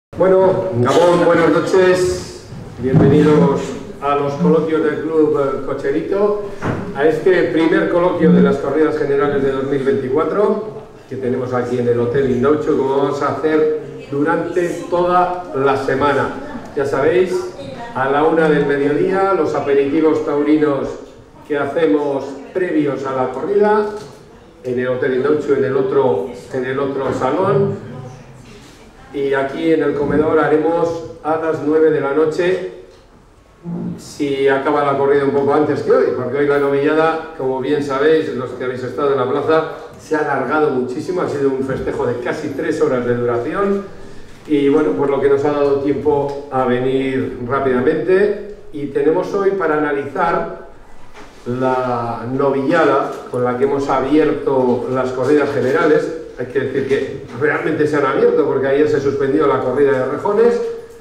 Bueno, Gabón, buenas noches, bienvenidos a los coloquios del Club Cocherito, a este primer coloquio de las corridas generales de 2024 que tenemos aquí en el Hotel Indaucho, como vamos a hacer durante toda la semana. Ya sabéis, a la 1 del mediodía, los aperitivos taurinos que hacemos previos a la corrida, en el Hotel Indaucho, en el otro salón. Y aquí en el comedor haremos a las 9 de la noche, si acaba la corrida un poco antes que hoy, porque hoy la novillada, como bien sabéis, los que habéis estado en la plaza, se ha alargado muchísimo, ha sido un festejo de casi 3 horas de duración, y bueno, por lo que nos ha dado tiempo a venir rápidamente, y tenemos hoy para analizar la novillada con la que hemos abierto las corridas generales. Hay que decir que realmente se han abierto porque ayer se suspendió la corrida de rejones,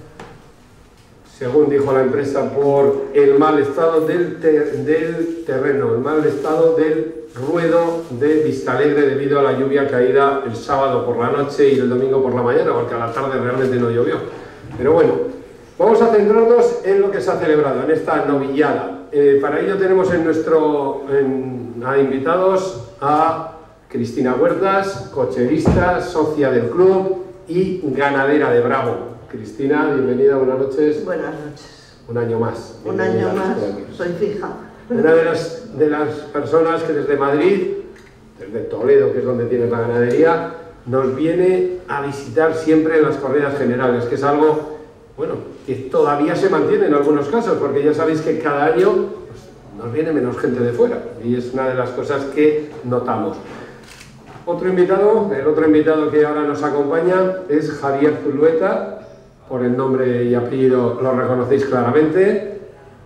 según dijo la empresa, por el mal estado del terreno, el mal estado del ruedo de Vistalegre debido a la lluvia caída el sábado por la noche y el domingo por la mañana, porque a la tarde realmente no llovió. Pero bueno, vamos a centrarnos en lo que se ha celebrado, en esta novillada. Para ello tenemos a invitados a Cristina Huertas, cocherista, socia del club y ganadera de Bravo. Cristina, bienvenida, buenas noches. Buenas noches. Un año más. Un año más, soy fija. Una de las personas que desde Madrid, desde Toledo, que es donde tienes la ganadería, nos viene a visitar siempre en las corridas generales, que es algo, bueno, que todavía se mantiene en algunos casos, porque ya sabéis que cada año pues, nos viene menos gente de fuera, y es una de las cosas que notamos. El otro invitado que ahora nos acompaña es Javier Zulueta, por el nombre y apellido lo reconocéis claramente.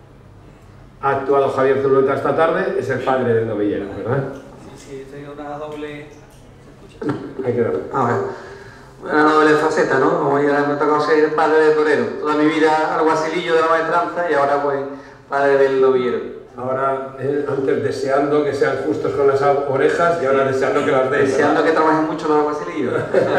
Ha actuado Javier Zulueta esta tarde, es el padre del novillero, ¿verdad? Sí, tengo una doble... Hay que darle. Una doble faceta, ¿no? Como ya me ha tocado ser padre de torero. Toda mi vida alguacilillo de la maestranza y ahora pues padre del novillero. Ahora, antes deseando que sean justos con las orejas y ahora deseando que las deis. Deseando que trabajen mucho los alguacilillos.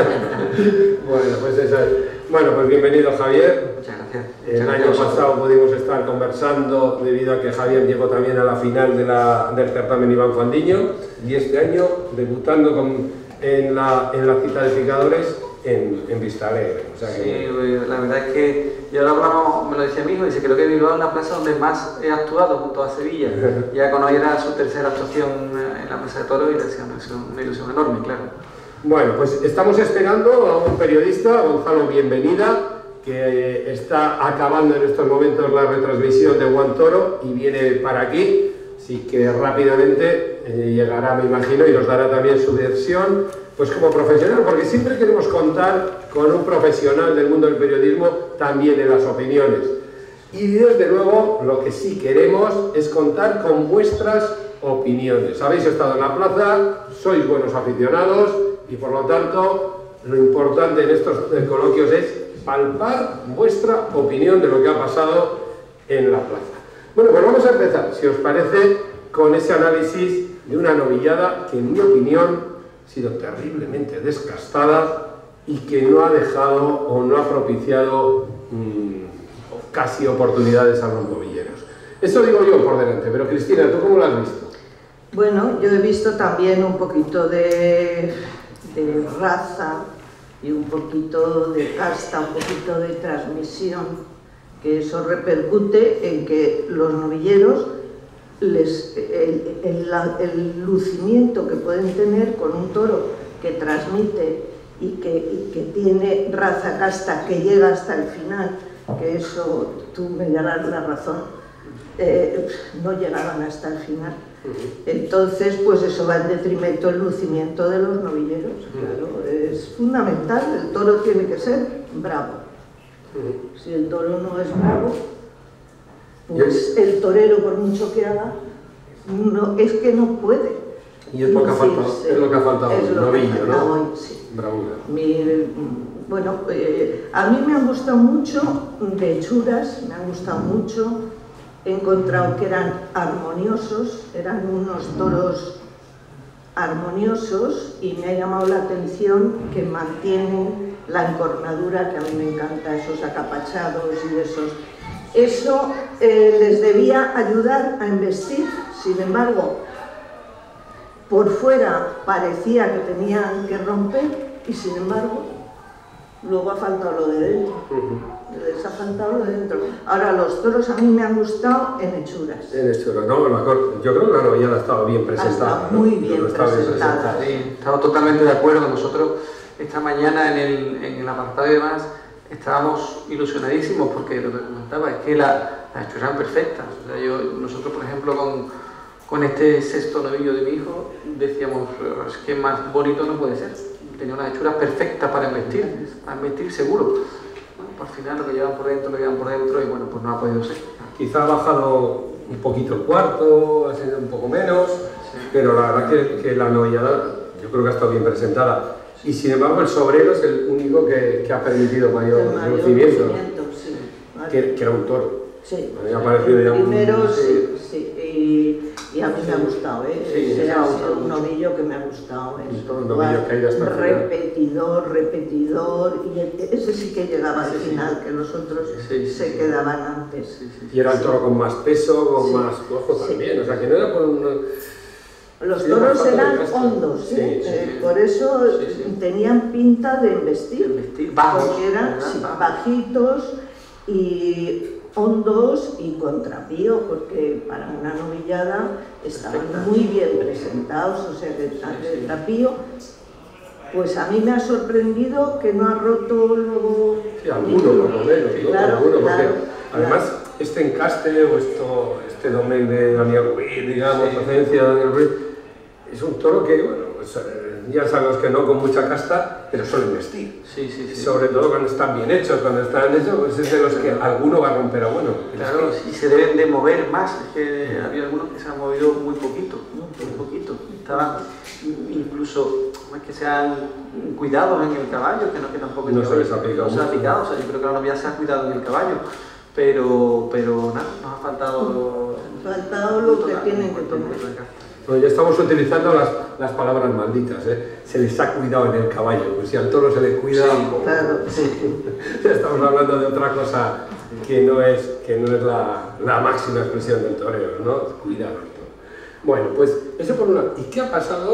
Bueno, pues eso es. Bueno, pues bienvenido Javier. Muchas gracias. El año pasado pudimos estar conversando debido a que Javier llegó también a la final del certamen Iván Fandiño, y este año debutando en la cita de picadores en Vistalegre. O sea que... Sí, la verdad es que yo lo hablamos, me lo decía mi hijo, dice que creo que Bilbao es la plaza donde más he actuado junto a Sevilla. Ya con hoy era su tercera actuación en la Plaza de Toros y le hacía una ilusión enorme, claro. Bueno, pues estamos esperando a un periodista, Gonzalo Bienvenida, que está acabando en estos momentos la retransmisión de One Toro y viene para aquí, así que rápidamente llegará, me imagino, y nos dará también su versión, pues como profesional, porque siempre queremos contar con un profesional del mundo del periodismo también en las opiniones. Y desde luego lo que sí queremos es contar con vuestras opiniones. Habéis estado en la plaza, sois buenos aficionados y por lo tanto lo importante en estos coloquios es palpar vuestra opinión de lo que ha pasado en la plaza. Bueno, pues vamos a empezar, si os parece, con ese análisis de una novillada que en mi opinión ha sido terriblemente desgastada y que no ha dejado o no ha propiciado casi oportunidades a los novilleros. Eso digo yo por delante, pero Cristina, ¿tú cómo lo has visto? Bueno, yo he visto también un poquito de raza y un poquito de casta, un poquito de transmisión, que eso repercute en que los novilleros, el lucimiento que pueden tener con un toro que transmite y que tiene raza casta que llega hasta el final, que eso tú me darás la razón, no llegaban hasta el final. Entonces, pues eso va en detrimento del lucimiento de los novilleros. Claro, es fundamental, el toro tiene que ser bravo. Si el toro no es bravo, pues el torero, por mucho que haga, no, es que no puede. Y es lo que ha faltado, es lo novillo, que ¿no? hoy, sí. Bravura. Bueno, a mí me han gustado mucho de hechuras, me han gustado mucho. He encontrado que eran armoniosos, eran unos toros armoniosos, y me ha llamado la atención que mantienen la encornadura, que a mí me encanta, esos acapachados y esos. Eso les debía ayudar a embestir, sin embargo, por fuera parecía que tenían que romper y sin embargo, luego ha faltado lo de dentro. Les ha faltado lo de dentro. Ahora, los toros a mí me han gustado en hechuras. En hechuras, no, yo creo que la novillada ha estado bien presentada. Está muy bien presentada. Sí, estamos totalmente de acuerdo. Nosotros esta mañana en el apartado y demás estábamos ilusionadísimos porque lo que comentaba es que las hechuras eran perfectas. O sea, nosotros, por ejemplo, con este sexto novillo de mi hijo, decíamos, es que más bonito no puede ser. Tenía unas hechuras perfectas para embestir seguro. Bueno, pues al final lo que llevan por dentro, y bueno, pues no ha podido ser. Quizá ha bajado un poquito el cuarto, ha sido un poco menos, sí. Pero la verdad que la novillada yo creo que ha estado bien presentada. Y sin embargo el sobrero es el único que ha permitido mayor lucimiento, sí. Que era un toro. Sí, me ha parecido ya primero sí, y a mí me ha gustado, sí, ese ha sido un novillo que me ha gustado, un novillo que ha ido hasta repetidor, y ese sí que llegaba al final, que los otros se quedaban antes. Y era el toro con más peso, con más cuajo también, o sea que no era por un... Los toros eran hondos, por eso tenían pinta de embestir, porque eran bajitos y hondos y contrapío, porque para una novillada estaban muy bien presentados, o sea que el trapío, pues a mí me ha sorprendido que no ha roto luego... Sí, alguno por lo menos, ¿no? Claro, además este encaste o este domen de Daniel Ruiz, digamos, presencia de Daniel Ruiz, es un toro que, bueno, pues, ya sabemos que no con mucha casta, pero suelen vestir. Sí. Sobre todo cuando están bien hechos, pues es de los que alguno va a romper a bueno. Claro, y se deben de mover más, es que había algunos que se han movido muy poquito. Estaban incluso, no es que sean cuidados en el caballo, que tampoco no se les ha picado. O sea, yo creo que la novia se ha cuidado en el caballo, pero nada, nos ha faltado... lo que tienen que tener. Bueno, ya estamos utilizando las palabras malditas, se les ha cuidado en el caballo, pues si al toro se le cuida, ya estamos hablando de otra cosa que no es la máxima expresión del torero, ¿no? Cuidar al toro. Bueno, pues eso por un lado. ¿Y qué ha pasado,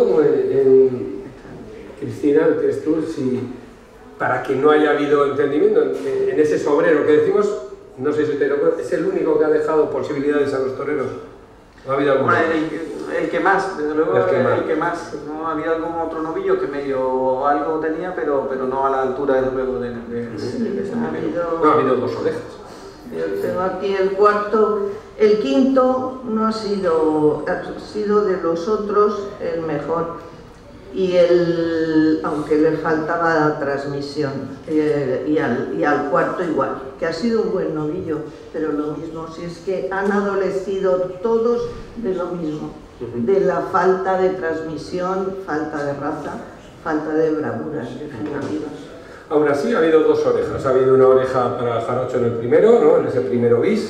Cristina, crees tú, para que no haya habido entendimiento en ese sobrero que decimos, no sé si te lo acuerdas, es el único que ha dejado posibilidades a los toreros? ¿No ha habido alguno? El que más, desde luego el que más. No había algún otro novillo que medio algo tenía, pero no a la altura, desde luego, de ese novillo. No, ha habido dos orejas. Yo tengo aquí el cuarto. El quinto no ha sido de los otros el mejor. Y aunque le faltaba transmisión, y al cuarto igual, que ha sido un buen novillo, pero lo mismo, si es que han adolecido todos de lo mismo, de la falta de transmisión, falta de raza, falta de bravuras definitivas. Aún así ha habido dos orejas, ha habido una oreja para Jarocho en el primero, ¿no? en ese primero bis,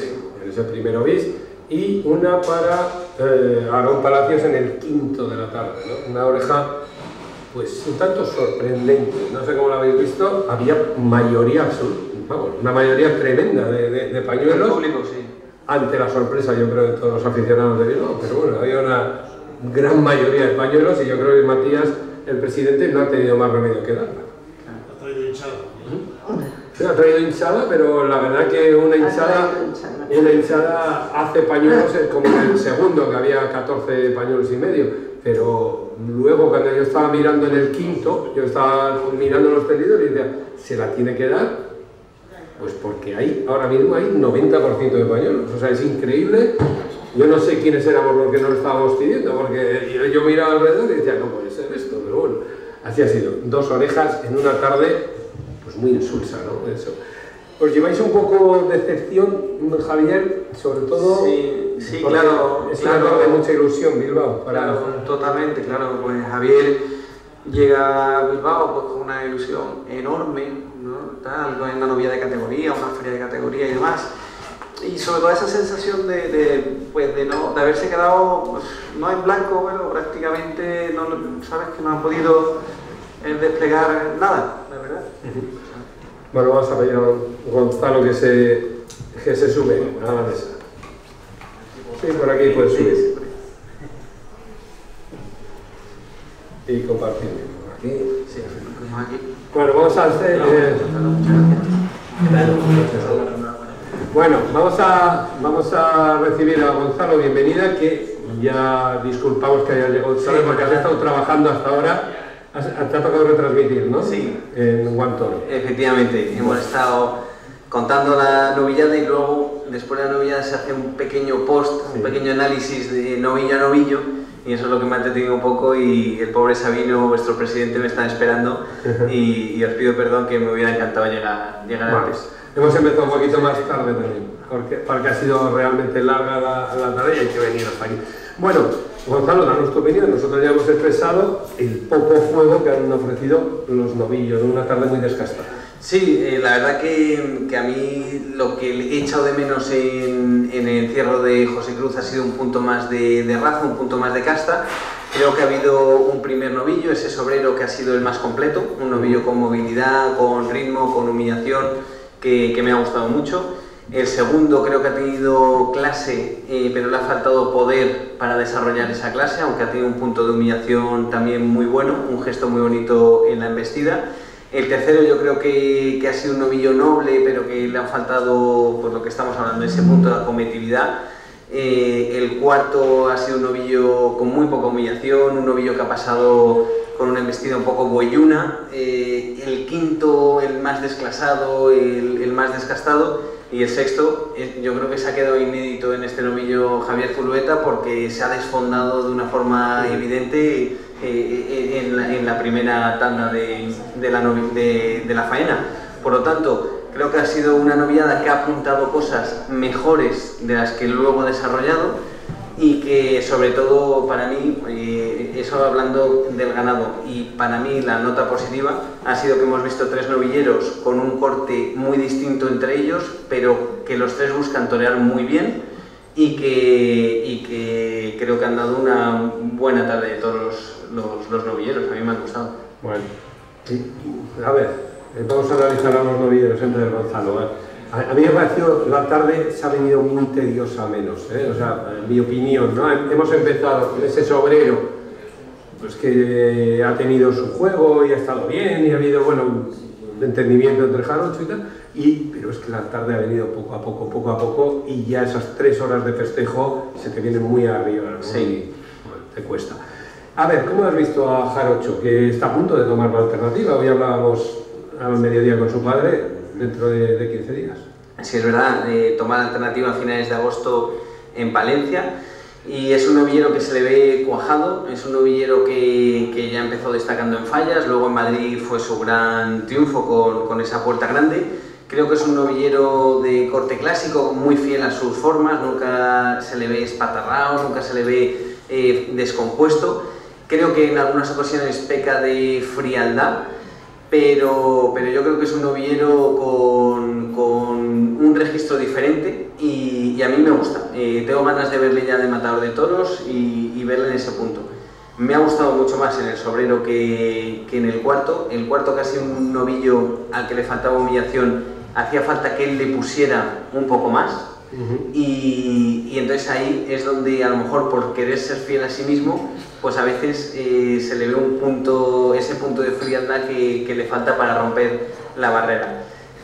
y una para Aarón Palacios en el quinto de la tarde, ¿no? Una oreja pues un tanto sorprendente, no sé cómo lo habéis visto, había mayoría absoluta, vamos, una mayoría tremenda de pañuelos, público, sí. Ante la sorpresa yo creo de todos los aficionados de Bilbao, pero bueno, había una gran mayoría de pañuelos y yo creo que Matías, el presidente, no ha tenido más remedio que darla. Ha traído hinchada. Sí, ha traído hinchada, pero la verdad que una hinchada hace pañuelos como en el segundo, que había 14 pañuelos y medio. Pero luego cuando yo estaba mirando en el quinto, yo estaba mirando los tendidos y decía, ¿se la tiene que dar? Pues porque ahora mismo hay 90% de pañuelos, o sea, es increíble. Yo no sé quiénes éramos los que no lo estábamos pidiendo, porque yo miraba alrededor y decía, no puede ser esto, pero bueno, así ha sido. Dos orejas en una tarde, pues muy insulsa, ¿no? Eso. ¿Os lleváis un poco de decepción, Javier? Sobre todo... Sí, claro. Es una tarde de mucha ilusión, Bilbao. Claro, totalmente, claro. Pues Javier llega a Bilbao pues, con una ilusión enorme, ¿no? Algo en una novia de categoría, una feria de categoría y demás. Y sobre todo esa sensación de haberse quedado, pues, no en blanco, bueno, prácticamente, sabes que no han podido desplegar nada, la verdad. Bueno, vamos a pedir a Gonzalo que se sube a la mesa. Sí, por aquí puedes subir. Y compartir. Aquí. Sí, aquí. Bueno, vamos a hacer... Bueno, vamos a recibir a Gonzalo, bienvenida, que ya disculpamos que haya llegado tarde porque has estado trabajando hasta ahora, te ha tocado retransmitir, ¿no? Sí. En One Toro. Efectivamente, hemos estado contando la novillada y luego, después de la novillada, se hace un pequeño post, un pequeño análisis de novillo a novillo, y eso es lo que me ha entretenido un poco, y el pobre Sabino, vuestro presidente, me está esperando, y os pido perdón, que me hubiera encantado llegar antes. Hemos empezado un poquito más tarde también, porque ha sido realmente larga la tarea y hay que venir hasta aquí. Bueno, Gonzalo, danos tu opinión. Nosotros ya hemos expresado el poco fuego que han ofrecido los novillos, una tarde muy desgastada. Sí, la verdad que a mí lo que he echado de menos en el encierro de José Cruz ha sido un punto más de raza, un punto más de casta. Creo que ha habido un primer novillo, ese sobrero, que ha sido el más completo, un novillo con movilidad, con ritmo, con humillación, que me ha gustado mucho. El segundo creo que ha tenido clase, pero le ha faltado poder para desarrollar esa clase, aunque ha tenido un punto de humillación también muy bueno, un gesto muy bonito en la embestida. El tercero yo creo que ha sido un novillo noble, pero que le han faltado, pues lo que estamos hablando, ese punto de acometividad. El cuarto ha sido un novillo con muy poca humillación, un novillo que ha pasado con una embestida un poco boyuna. El quinto, el más desclasado, el más descastado. Y el sexto, yo creo que se ha quedado inédito en este novillo Javier Zulueta, porque se ha desfondado de una forma evidente en la primera tanda de la faena. Por lo tanto, creo que ha sido una novillada que ha apuntado cosas mejores de las que luego ha desarrollado, y que sobre todo para mí, eso hablando del ganado, y para mí la nota positiva ha sido que hemos visto tres novilleros con un corte muy distinto entre ellos, pero que los tres buscan torear muy bien, y que creo que han dado una buena tarde de todos los novilleros. A mí me han gustado. Bueno, a ver, vamos a analizar a los novilleros entre Gonzalo. A mí me pareció la tarde se ha venido muy tediosa menos, o sea, en mi opinión, ¿no? Hemos empezado con ese sobrero, pues que ha tenido su juego y ha estado bien y ha habido, bueno, un entendimiento entre Jarocho y tal, pero es que la tarde ha venido poco a poco, y ya esas 3 horas de festejo se te vienen muy arriba, ¿no? Sí. Y, bueno, te cuesta. A ver, ¿cómo has visto a Jarocho, que está a punto de tomar la alternativa? Hoy hablábamos al mediodía con su padre, dentro de 15 días. Sí, es verdad, tomar la alternativa a finales de agosto en Palencia, y es un novillero que se le ve cuajado, es un novillero que ya empezó destacando en fallas, luego en Madrid fue su gran triunfo con esa puerta grande. Creo que es un novillero de corte clásico, muy fiel a sus formas, nunca se le ve espatarrado, nunca se le ve descompuesto. Creo que en algunas ocasiones peca de frialdad, pero yo creo que es un novillero con un registro diferente, y a mí me gusta. Tengo ganas de verle ya de matador de toros y verle en ese punto. Me ha gustado mucho más en el sobrero que en el cuarto. El cuarto, casi un novillo al que le faltaba humillación, hacía falta que él le pusiera un poco más. Y entonces ahí es donde, a lo mejor por querer ser fiel a sí mismo, pues a veces se le ve ese punto de frialdad que le falta para romper la barrera.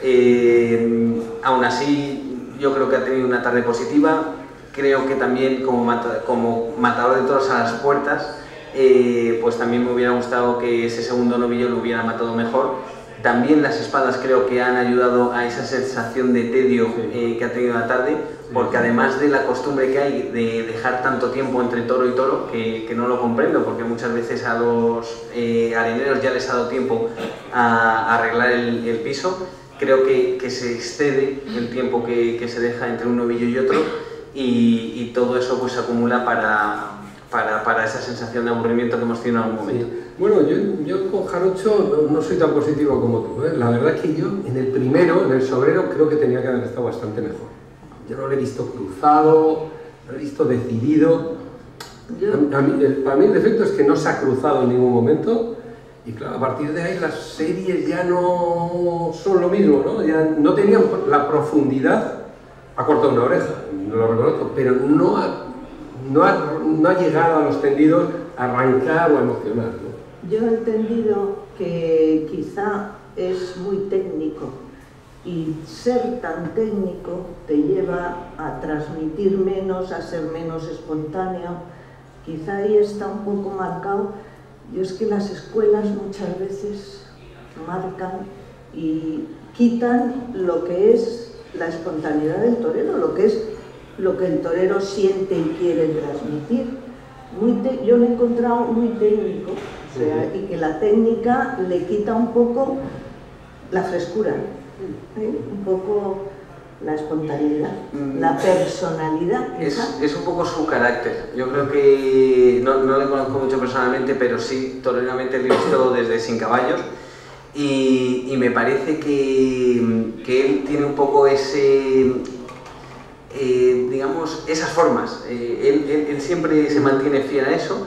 Aún así, yo creo que ha tenido una tarde positiva. Creo que también como matador de toros a las puertas, pues también me hubiera gustado que ese segundo novillo lo hubiera matado mejor. También las espadas creo que han ayudado a esa sensación de tedio que ha tenido la tarde, porque además de la costumbre que hay de dejar tanto tiempo entre toro y toro, que no lo comprendo, porque muchas veces a los areneros ya les ha dado tiempo a arreglar el piso, creo que se excede el tiempo que se deja entre un novillo y otro, y todo eso pues se acumula para esa sensación de aburrimiento que hemos tenido en algún momento. Sí. Bueno, yo con Jarocho no soy tan positivo como tú, ¿eh? La verdad es que yo en el primero, en el sobrero, creo que tenía que haber estado bastante mejor. Yo no lo he visto cruzado, no lo he visto decidido. Para mí el defecto es que no se ha cruzado en ningún momento, Y claro, a partir de ahí las series ya no son lo mismo, ¿no? Ya no tenían la profundidad. Ha cortado una oreja, no lo reconozco, pero no ha llegado a los tendidos a arrancar o a emocionar, ¿no? Yo he entendido que quizá es muy técnico y ser tan técnico te lleva a transmitir menos, a ser menos espontáneo. Quizá ahí está un poco marcado. Yo es que las escuelas muchas veces marcan y quitan lo que es la espontaneidad del torero, lo que es lo que el torero siente y quiere transmitir. Yo lo he encontrado muy técnico, o sea, y que la técnica le quita un poco la frescura, un poco la espontaneidad, la personalidad. Es un poco su carácter. Yo creo que no le conozco mucho personalmente, pero sí, toleramente le he visto desde Sin Caballos, y me parece que él tiene un poco ese... digamos, esas formas. Él siempre se mantiene fiel a eso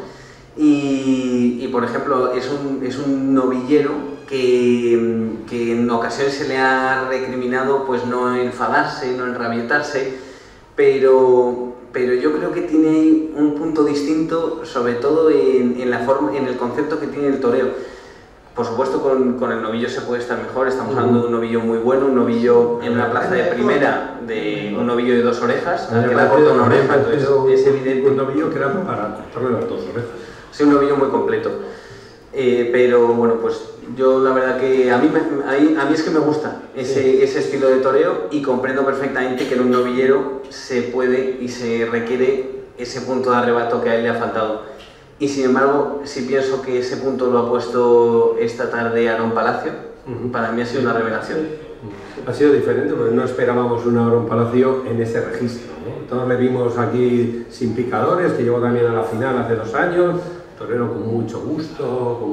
y por ejemplo, es un novillero que en ocasiones se le ha recriminado pues no enfadarse, no enrabietarse, pero yo creo que tiene un punto distinto, sobre todo en la forma, en el concepto que tiene el toreo. Por supuesto, con el novillo se puede estar mejor. Estamos hablando de un novillo muy bueno, un novillo en una plaza de primera, de un novillo de 2 orejas, que le corta una oreja, entonces es evidente. Un novillo que era para cortarle las 2 orejas. Sí, un novillo muy completo. Pero bueno, pues yo la verdad que a mí es que me gusta ese estilo de toreo, y comprendo perfectamente que en un novillero se puede y se requiere ese punto de arrebato que a él le ha faltado. Y sin embargo, sí pienso que ese punto lo ha puesto esta tarde Aarón Palacio. Para mí ha sido una revelación. Ha sido diferente porque no esperábamos un Aarón Palacio en ese registro, ¿no? Todos le vimos aquí sin picadores, que llegó también a la final hace 2 años, torero con mucho gusto,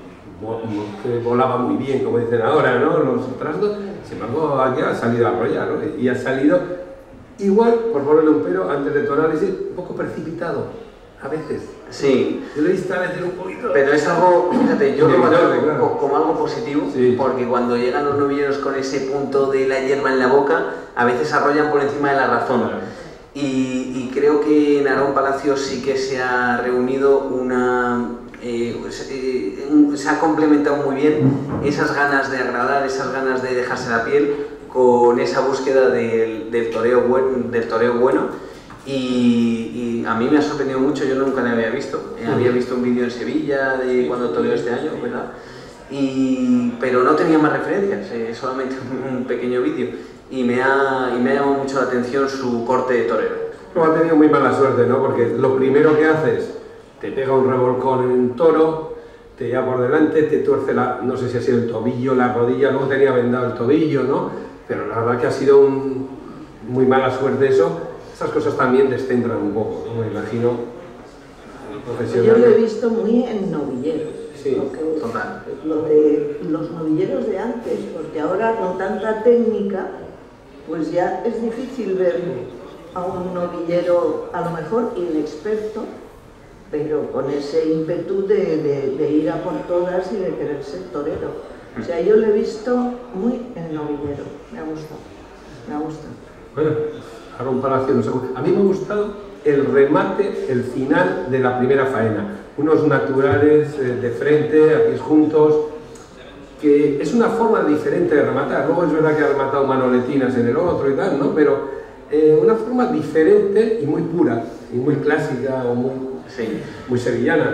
que volaba muy bien, como dicen ahora, ¿no? Los trastos. Sin embargo, aquí ha salido a arrollar, ¿no? Y ha salido igual, por ponerle un pero, antes de tu análisis, un poco precipitado. A veces. Sí. Yo lo he visto a veces un poquito. Pero es algo, fíjate, yo lo veo claro, como algo positivo, sí. Porque cuando llegan los novilleros con ese punto de la hierba en la boca, a veces arrollan por encima de la razón. Claro. Y creo que en Aarón Palacio sí que se ha reunido se ha complementado muy bien esas ganas de agradar, esas ganas de dejarse la piel, con esa búsqueda del toreo bueno. Y a mí me ha sorprendido mucho, yo nunca le había visto. Había visto un vídeo en Sevilla de cuando toreó este año, ¿verdad? Pero no tenía más referencias, solamente un pequeño vídeo. Y me ha llamado mucho la atención su corte de torero. No, ha tenido muy mala suerte, ¿no? Porque lo primero que haces, te pega un revolcón en un toro, te lleva por delante, te tuerce no sé si ha sido el tobillo, la rodilla, luego tenía vendado el tobillo, ¿no? Pero la verdad que ha sido muy mala suerte eso. Esas cosas también descentran un poco, ¿no? Me imagino. Yo lo he visto muy en novilleros. Sí, total. Lo de los novilleros de antes, porque ahora con tanta técnica, pues ya es difícil ver a un novillero a lo mejor inexperto, pero con ese ímpetu de ir a por todas y de querer ser torero. O sea, yo lo he visto muy en novillero. Me ha gustado. Bueno, Aarón Palacio, no sé. A mí me ha gustado el remate, el final de la primera faena. Unos naturales de frente, a pies juntos, que es una forma diferente de rematar. Luego es verdad que ha rematado manoletinas en el otro y tal, ¿no? Pero una forma diferente y muy pura, y muy clásica, o muy sevillana.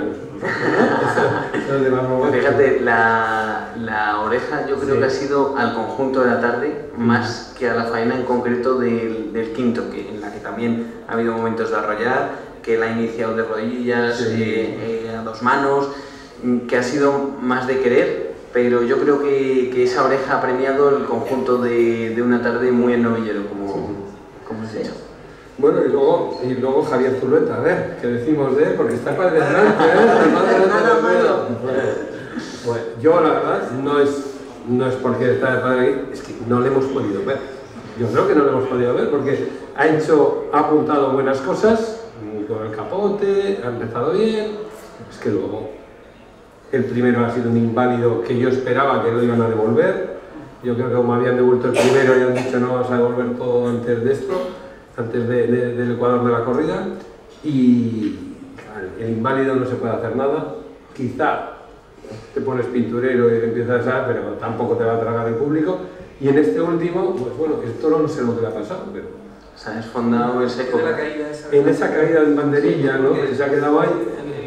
Fíjate, la oreja yo creo que ha sido al conjunto de la tarde más que a la faena en concreto del quinto, en la que también ha habido momentos de arrollar, que la ha iniciado de rodillas, a 2 manos, que ha sido más de querer, pero yo creo que esa oreja ha premiado el conjunto de una tarde muy en novillero, como has dicho. Bueno, y luego Javier Zulueta, a ver, ¿qué decimos de él? Porque está para delante, Bueno, yo la verdad no es porque está de padre aquí, es que no le hemos podido ver. Yo creo que no le hemos podido ver porque ha apuntado buenas cosas con el capote, ha empezado bien, es que luego El primero ha sido un inválido que yo esperaba que lo iban a devolver. Yo creo que como habían devuelto el primero y han dicho no vas a devolver todo antes de esto, antes del ecuador de la corrida. Y el inválido no se puede hacer nada. Quizá te pones pinturero y empiezas a, pero tampoco te va a tragar el público. Y en este último, pues bueno, el toro no sé lo que le ha pasado, pero... Se ha desfondado el seco. En esa caída en banderilla, ¿no? Que se ha quedado ahí.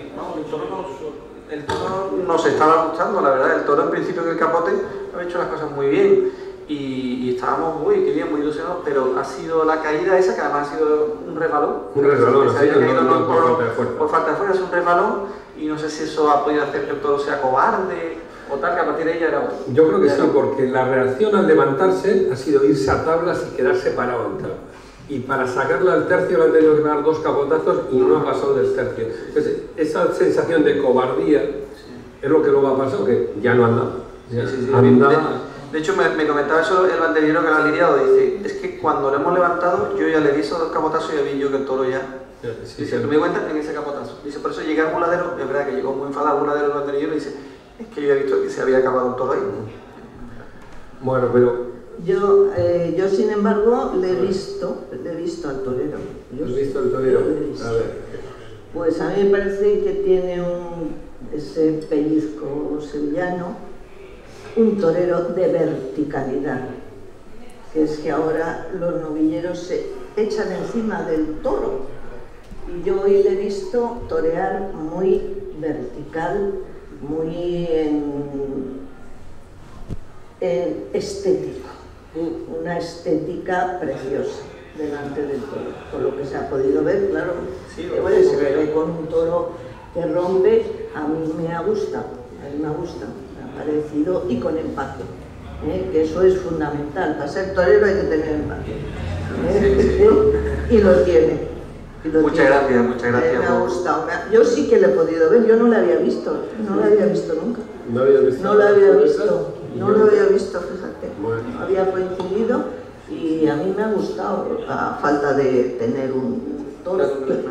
El toro nos estaba gustando, la verdad. El toro en principio en el capote ha hecho las cosas muy bien y estábamos muy ilusionados, pero ha sido la caída esa, que además ha sido un resbalón. Un resbalón, se había caído no, por falta de fuerza. Por falta de fuerza, es un resbalón y no sé si eso ha podido hacer que el toro sea cobarde o tal, que a partir de ella era otro. Yo creo que sí, porque la reacción al levantarse ha sido irse a tablas y quedarse parado en tablas. Y para sacarlo al tercio le han tenido que dar 2 capotazos y no ha pasado del tercio. Entonces, esa sensación de cobardía es lo que luego ha pasado, que ya no anda. De hecho, me comentaba eso el banderillero que lo ha lidiado. Dice, es que cuando lo hemos levantado, yo ya le di esos 2 capotazos y ya vi yo que el toro ya... Dice, tú me cuentas en ese capotazo. Dice, por eso llegué al muladero, es verdad que llegó muy enfadado al muladero el banderillero y dice, es que yo he visto que se había acabado el toro ahí. Bueno, pero... Yo, sin embargo, le he visto al torero. ¿Has visto el torero? Lo he visto. A ver. Pues a mí me parece que tiene ese pellizco sevillano, un torero de verticalidad, que es que ahora los novilleros se echan encima del toro. Y yo hoy le he visto torear muy vertical, muy en estético. Una estética preciosa delante del toro, por lo que se ha podido ver, claro. Sí, bueno, se ve con un toro que rompe, a mí me ha gustado, me ha parecido, y con empaque, que eso es fundamental. Para ser torero hay que tener empaque, y lo tiene. Muchas gracias. Me ha gustado. Yo sí que le he podido ver, yo no la había visto, no la había visto nunca. ¿No había visto? No la había visto. No lo había visto, fíjate. Bueno. Había coincidido y a mí me ha gustado, a falta de tener un toro.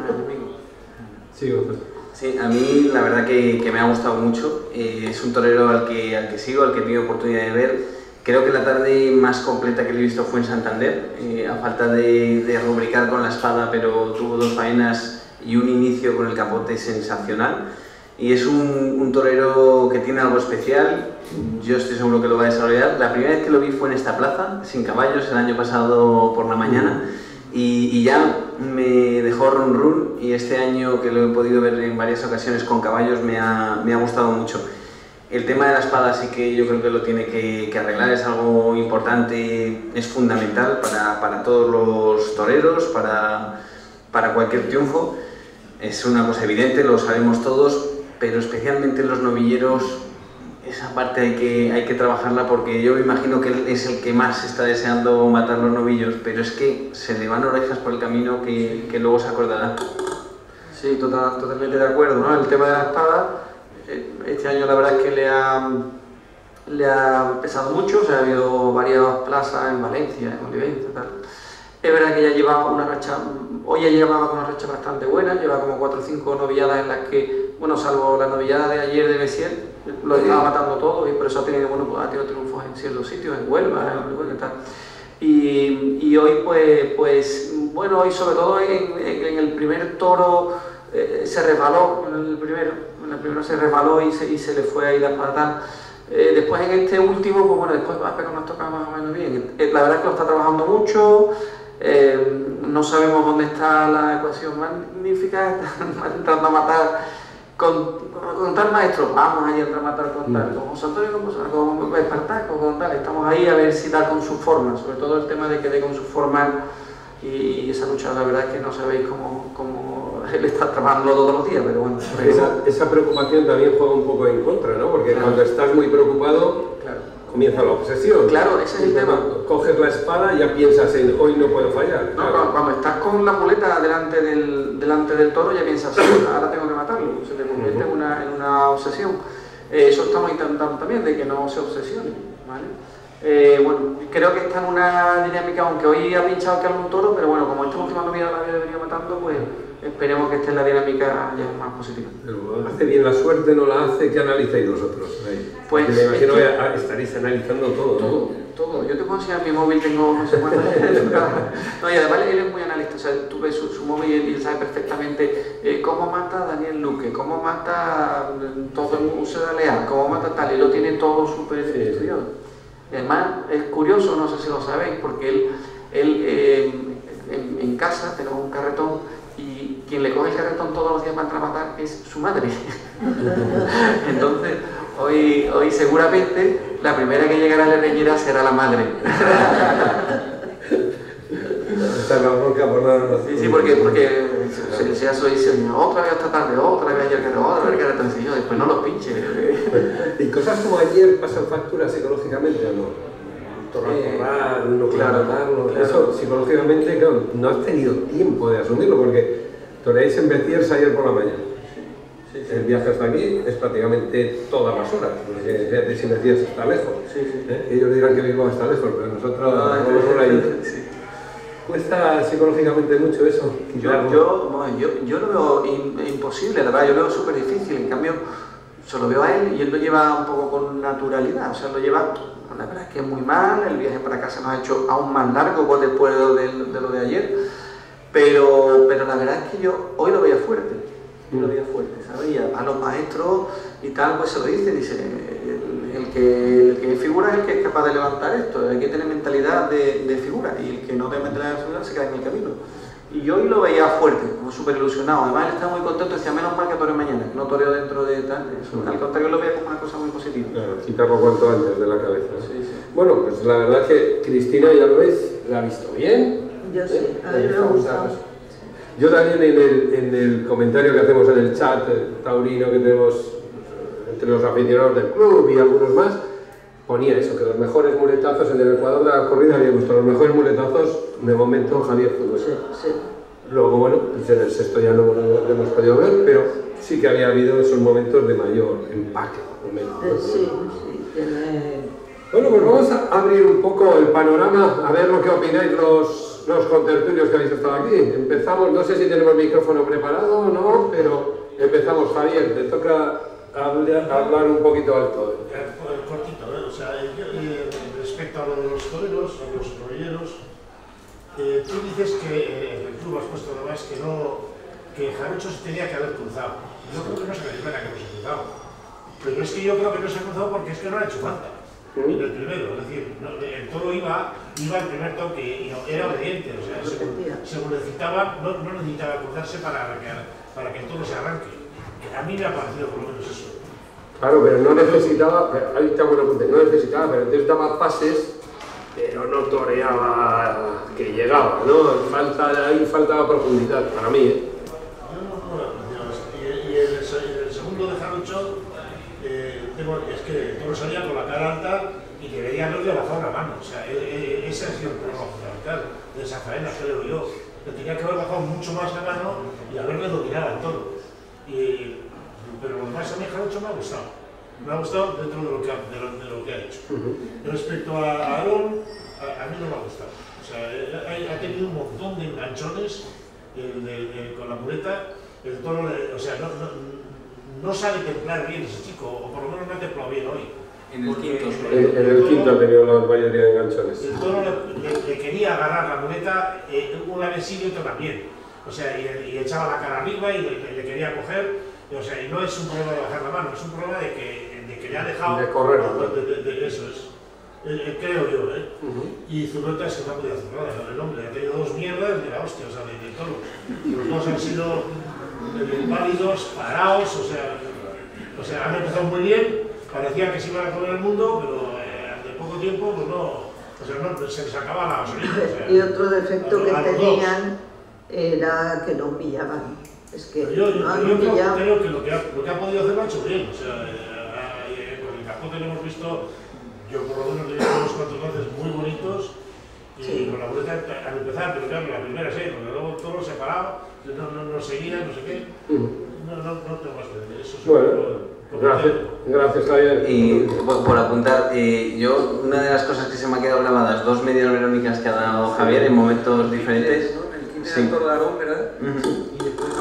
Sí, a mí la verdad que me ha gustado mucho. Es un torero al que sigo, al que he tenido oportunidad de ver. Creo que la tarde más completa que le he visto fue en Santander, a falta de rubricar con la espada, pero tuvo 2 faenas y un inicio con el capote sensacional. Y es un torero que tiene algo especial. Yo estoy seguro que lo va a desarrollar. La primera vez que lo vi fue en esta plaza, sin caballos, el año pasado por la mañana, y ya me dejó run, y este año que lo he podido ver en varias ocasiones con caballos me ha gustado mucho. El tema de la espada sí que yo creo que lo tiene que arreglar, es algo importante, es fundamental para todos los toreros, para cualquier triunfo. Es una cosa evidente, lo sabemos todos, pero especialmente los novilleros, esa parte hay que trabajarla, porque yo me imagino que él es el que más está deseando matar los novillos, pero es que se le van orejas por el camino que luego se acordará. Sí, totalmente de acuerdo, ¿no? El tema de la espada, este año la verdad es que le ha pesado mucho, o sea, ha habido varias plazas en Valencia, en Olivenza, tal. Es verdad que ya llevaba una racha, hoy ya llevaba con una racha bastante buena, lleva como 4 o 5 novilladas en las que, bueno, salvo la novillada de ayer de Bessier, lo estaba matando todo y por eso ha tenido triunfos en ciertos sitios, en Huelva, en tal. Y hoy pues, bueno, hoy sobre todo en el primer toro se resbaló, en el primero se resbaló y se le fue ahí la espada. Después en este último, pues bueno, después Aspeco nos toca más o menos bien. La verdad es que lo está trabajando mucho, no sabemos dónde está la ecuación magnífica, está intentando matar con tal maestro, vamos a ir a matar con tal, con José Antonio, con Espartaco, con tal, estamos ahí a ver si da con su forma, sobre todo el tema de que dé con su forma, y esa lucha la verdad es que no sabéis cómo él está trabajando todos los días, pero bueno. Esa preocupación también juega un poco en contra, ¿no? Porque cuando estás muy preocupado, comienza la obsesión. Claro, ese es el tema. Coges la espada y ya piensas en hoy no puedo fallar. No, claro. Cuando estás con la muleta delante del toro ya piensas, ahora tengo que matarlo, se te convierte en una obsesión. Eso estamos intentando también, de que no se obsesione, ¿vale? Bueno, creo que está en una dinámica, aunque hoy ha pinchado que algún toro, pero bueno, como esta última novia la había venido matando, pues esperemos que esté en la dinámica ya más positiva. Pero hace bien la suerte, no la hace, ¿qué analizáis vosotros? Pues me imagino que estaréis analizando todo, ¿no? Todo. Yo te puedo enseñar mi móvil, tengo no sé cuántas. No, y además él es muy analista, o sea, tú ves su móvil y él sabe perfectamente cómo mata a Daniel Luque, cómo mata todo el museo de Alea, cómo mata tal, y lo tiene todo súper estudiado. Además, es curioso, no sé si lo sabéis, porque él en casa tenemos un carretón y quien le coge el carretón todos los días para entrar a matar es su madre. Entonces, hoy seguramente la primera que llegará a la reñera será la madre. Está la bronca por nada. Sí, porque si ya soy otra vez esta tarde, otra vez ayer, otra vez carretón, y yo después no los pinche. ¿Y cosas como ayer pasan factura psicológicamente o no? No claro. Eso psicológicamente, claro, no has tenido tiempo de asumirlo porque toreáis en Betiers ayer por la mañana. Sí. El viaje hasta aquí es prácticamente todas las horas, porque fíjate si Betiers está lejos. Ellos dirán que Bilbao está lejos, pero nosotros vamos por ahí. Sí. ¿Cuesta psicológicamente mucho eso? Yo lo veo imposible, la verdad, yo lo veo súper difícil, en cambio se lo veo a él y él lo lleva un poco con naturalidad, o sea, lo lleva, la verdad es que es muy mal, el viaje para casa nos ha hecho aún más largo después de lo de ayer, pero la verdad es que yo hoy lo veía fuerte, ¿sabes? Y a los maestros y tal, pues se lo dicen, dice, el que figura es el que es capaz de levantar esto, hay que tener mentalidad de figura, y el que no tiene mentalidad de figura se queda en el camino. Y hoy lo veía fuerte, como súper ilusionado, además él estaba muy contento, decía, menos mal que toreo mañana, que no toreo dentro de tal, eso, al contrario lo veía como una cosa muy positiva. Claro, quitarlo cuanto antes de la cabeza. Sí. Bueno, pues la verdad es que Cristina, ya lo veis, la ha visto bien. Yo sí, a mí me ha gustado. Yo también en el comentario que hacemos en el chat taurino que tenemos entre los aficionados del club y algunos más, ponía eso, que los mejores muletazos en el Ecuador de la corrida había visto los mejores muletazos de momento Javier Zulueta. Sí. Luego, bueno, pues en el sexto ya no lo hemos podido ver, pero sí que había habido esos momentos de mayor empaque. Sí. Bueno, pues vamos a abrir un poco el panorama, a ver lo que opináis los contertulios que habéis estado aquí. Empezamos, no sé si tenemos el micrófono preparado o no, pero empezamos. Javier, te toca hablar un poquito alto. Cortito, o sea, respecto a lo de los toreros, a los torilleros, tú dices que el club has puesto además que Jarocho se tenía que haber cruzado. Yo creo que no se me espera que no se ha cruzado. Pero es que yo creo que no se ha cruzado porque es que no ha hecho falta. En el primero, es decir, el toro iba al primer toque y era obediente, o sea, según necesitaba, no necesitaba cruzarse para que el toro se arranque. A mí me ha parecido por lo menos eso. Claro, pero no necesitaba, ahí está bueno apunte, no necesitaba, pero entonces daba pases, pero no toreaba que llegaba, ¿no? Ahí faltaba profundidad, para mí, ¿eh? Y el segundo de Jarocho, es que el toro salía con la cara alta y debería haberle bajado la mano, o sea, ese ha sido el problema fundamental de esa faena, creo yo. Le tenía que haber bajado mucho más la mano y haberle dominado al toro. Pero lo demás a mí Jarocho me ha gustado. Me ha gustado dentro de lo que ha hecho. Respecto a Aarón, a mí no me ha gustado. O sea, ha tenido un montón de enganchones con la muleta. El toro, o sea, no sabe templar bien ese chico, o por lo menos no ha templado bien hoy. En el quinto ha tenido la mayoría de enganchones. El toro le quería agarrar la muleta una vez sí y otra también. O sea, y echaba la cara arriba y le quería coger. O sea, y no es un problema de bajar la mano, es un problema de que le ha dejado. De correr. Eso es. Creo yo, ¿eh? Y Zulueta es que no ha podido hacer nada. El hombre ha tenido dos mierdas de la hostia, o sea, de todo. Los dos han sido inválidos, parados, o sea, han empezado muy bien, parecía que se iban a comer el mundo, pero de poco tiempo, pues no. O sea, no, se les acaba la gasolina. O sea, y otro defecto que tenían era que no pillaban. Es que yo creo que lo que ha podido hacer lo ha hecho bien. O sea, con el capote lo hemos visto, yo por lo menos le he visto unos cuantos lances muy bonitos y con la muleta al empezar, pero claro, la primera sí, porque luego todo separado, no seguía, no sé qué. No tengo más que decir eso. Bueno, gracias Javier. Y por apuntar, yo una de las cosas que se me ha quedado grabadas, dos medias verónicas que ha dado Javier en momentos diferentes. El quinto de Aarón, ¿verdad? Y después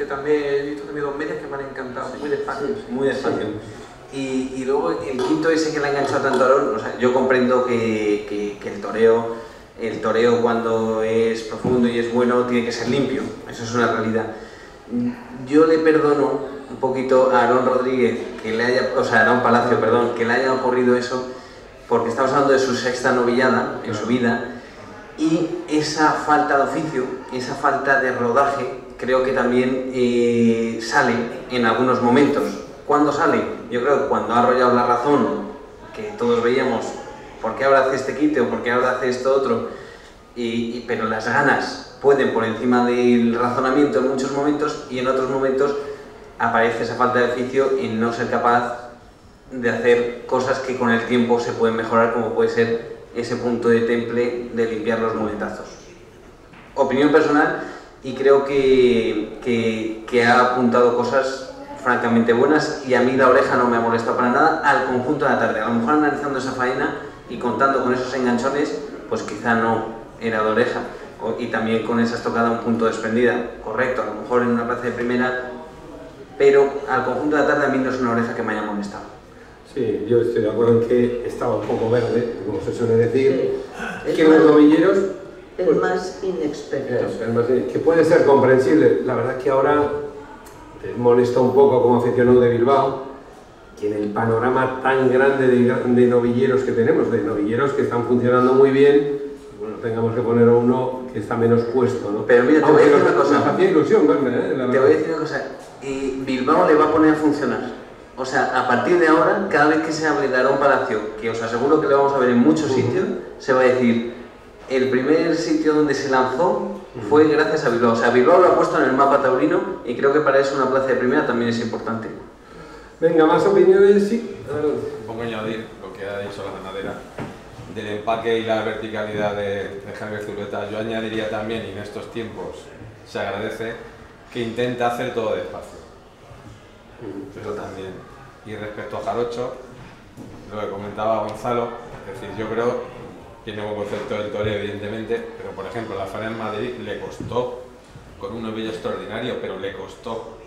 también he visto también 2 medias que me han encantado, muy despacio. Muy despacio. Y luego el quinto ese que le ha enganchado tanto a Aarón, o sea, yo comprendo que el toreo cuando es profundo y es bueno tiene que ser limpio, eso es una realidad. Yo le perdono un poquito a Aarón Rodríguez, Aarón Palacio, perdón, que le haya ocurrido eso, porque estamos hablando de su 6ª novillada en su vida, y esa falta de oficio, esa falta de rodaje, creo que también sale en algunos momentos. ¿Cuándo sale? Yo creo que cuando ha arrollado la razón, que todos veíamos, ¿por qué ahora hace este quite o por qué ahora hace esto otro? Pero las ganas pueden por encima del razonamiento en muchos momentos, y en otros momentos aparece esa falta de oficio en no ser capaz de hacer cosas que con el tiempo se pueden mejorar, como puede ser ese punto de temple de limpiar los muletazos. Opinión personal, y creo que ha apuntado cosas francamente buenas, y a mí la oreja no me ha molestado para nada al conjunto de la tarde. A lo mejor analizando esa faena y contando con esos enganchones, pues quizá no era de oreja, y también con esa estocada un punto desprendida, correcto, a lo mejor en una plaza de primera, pero al conjunto de la tarde a mí no es una oreja que me haya molestado. Sí, yo estoy de acuerdo en que estaba un poco verde, como se suele decir, sí, que los novilleros... El más inexperto. Que puede ser comprensible. La verdad que ahora te molesta un poco como aficionado de Bilbao, que en el panorama tan grande de novilleros que tenemos, de novilleros que están funcionando muy bien, bueno, tengamos que poner a uno que está menos puesto, ¿no? Pero mira, te voy a decir una cosa. Nos hacía ilusión verme, la te voy a decir una cosa. Bilbao le va a poner a funcionar. O sea, a partir de ahora, cada vez que se hable de Aarón Palacio, que os aseguro que le vamos a ver en muchos sitios, se va a decir, el primer sitio donde se lanzó fue gracias a Bilbao. O sea, Bilbao lo ha puesto en el mapa taurino, y creo que para eso una plaza de primera también es importante. Venga, más opiniones, sí. Pongo a añadir lo que ha dicho la ganadera del empaque y la verticalidad de Javier Zulueta. Yo añadiría también, y en estos tiempos se agradece, que intenta hacer todo despacio. Eso también. Y respecto a Jarocho, lo que comentaba Gonzalo, es decir, yo creo, tiene un concepto del toreo evidentemente, pero por ejemplo la faena en Madrid le costó, con un novillo extraordinario, pero le costó.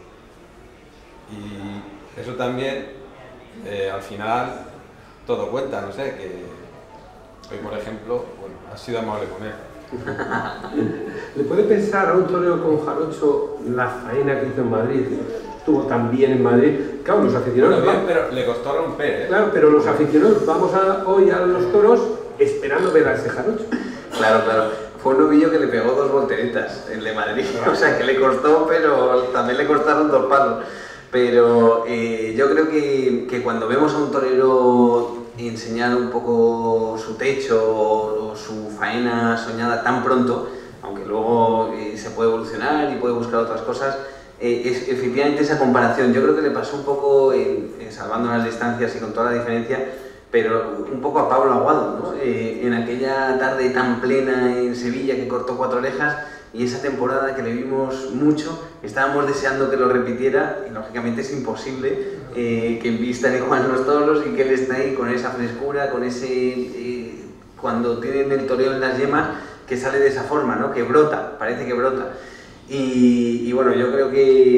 Y eso también, al final, todo cuenta, no sé, que hoy por ejemplo, bueno, ha sido amable con él. ¿Le puede pensar a un torero con Jarocho la faena que hizo en Madrid? Estuvo tan bien en Madrid. Claro, los aficionados... Bueno, bien, pero le costó romper, ¿eh? Claro, pero los aficionados vamos hoy a los toros esperando ver a ese Jarocho. Claro, claro. Fue un novillo que le pegó 2 volteretas, el de Madrid. O sea, que le costó, pero también le costaron 2 palos. Pero yo creo que cuando vemos a un torero enseñar un poco su techo o su faena soñada tan pronto, aunque luego se puede evolucionar y puede buscar otras cosas, es efectivamente esa comparación. Yo creo que le pasó un poco, salvando las distancias y con toda la diferencia, pero un poco a Pablo Aguado, ¿no? En aquella tarde tan plena en Sevilla que cortó 4 orejas, y esa temporada que le vimos mucho, estábamos deseando que lo repitiera, y lógicamente es imposible que vistan igual los toros y que él esté ahí con esa frescura, con ese... cuando tienen el toreo en las yemas, que sale de esa forma, ¿no? Que brota, parece que brota. Y bueno, yo creo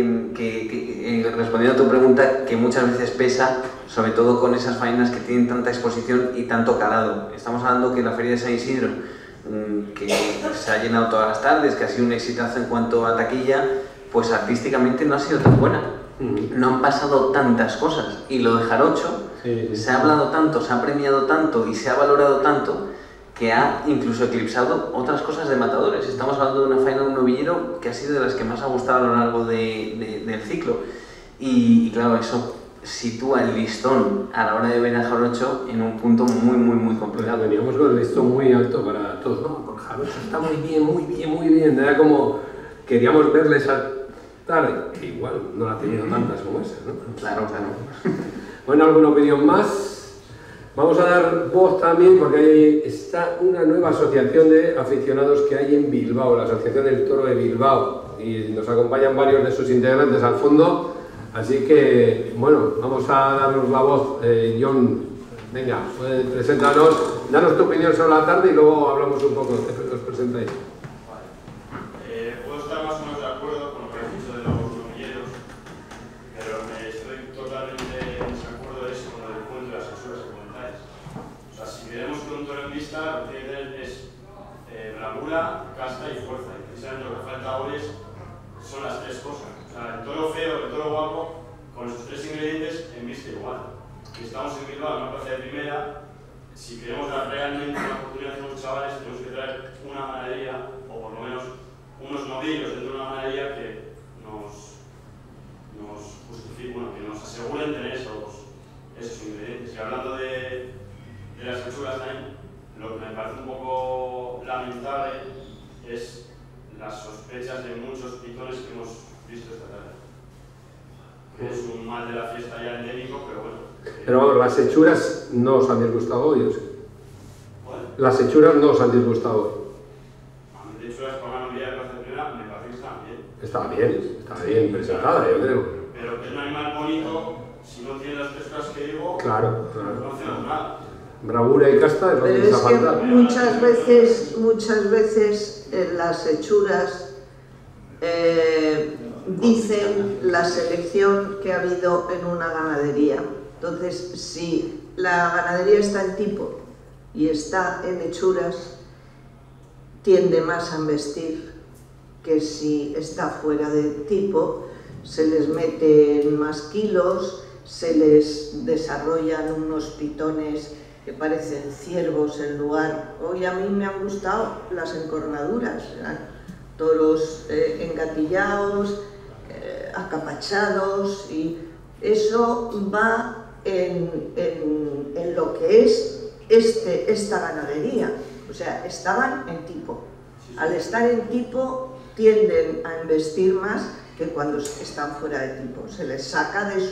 que respondiendo a tu pregunta, que muchas veces pesa, sobre todo con esas faenas que tienen tanta exposición y tanto calado. Estamos hablando que la Feria de San Isidro, que se ha llenado todas las tardes, que ha sido un exitazo en cuanto a taquilla, pues artísticamente no ha sido tan buena. No han pasado tantas cosas, y lo de Jarocho se ha hablado tanto, se ha premiado tanto y se ha valorado tanto, que ha incluso eclipsado otras cosas de matadores. Estamos hablando de una faena de un novillero que ha sido de las que más ha gustado a lo largo del ciclo, y claro, eso sitúa el listón a la hora de ver a Jarocho en un punto muy complicado. Veníamos con el listón muy alto para todos, ¿no? Porque Jarocho está muy bien, era como queríamos verle saltar, que igual no ha tenido tantas como esa, ¿no? Claro. Bueno, ¿alguna opinión más? Vamos a dar voz también, porque ahí está una nueva asociación de aficionados que hay en Bilbao, la Asociación del Toro de Bilbao, y nos acompañan varios de sus integrantes al fondo, así que, bueno, vamos a darnos la voz. John, venga, preséntanos, danos tu opinión sobre la tarde y luego hablamos un poco, os presentáis. Puedo estar más o menos de acuerdo con lo que has dicho de los novilleros. hechura, casta y fuerza. Y precisamente lo que falta hoy son las tres cosas. O sea, el toro feo, el toro guapo, con esos tres ingredientes embiste igual. Y estamos en Bilbao, en una plaza de primera. Si queremos dar realmente una oportunidad a los chavales, tenemos que traer una ganadería, o por lo menos unos novillos dentro de una ganadería que nos justifique, bueno, que nos aseguren tener esos ingredientes. Y hablando de las hechuras también, lo que me parece un poco lamentable es las sospechas de muchos pitones que hemos visto esta tarde. Que es un mal de la fiesta ya endémico, pero bueno. Pero vamos, las hechuras no os han disgustado hoy, ¿o sí? Las hechuras no os han disgustado hoy. A mí de hechuras por la novilla de plaza de primera me parece que estaban bien. Estaba bien presentada, yo creo. Pero que es un animal bonito, si no tiene las tres cosas que digo, Claro. no hacemos nada. Bravura y casta es lo que Pero les es ha que faltado. muchas veces las hechuras dicen la selección que ha habido en una ganadería. Entonces, si la ganadería está en tipo y está en hechuras, tiende más a embestir que si está fuera de tipo. Se les meten más kilos, se les desarrollan unos pitones que parecen ciervos en lugar. Hoy a mí me han gustado las encornaduras, eran toros engatillados, acapachados, y eso va en lo que es esta ganadería. O sea, estaban en tipo. Al estar en tipo tienden a embestir más que cuando están fuera de tipo. Se les saca de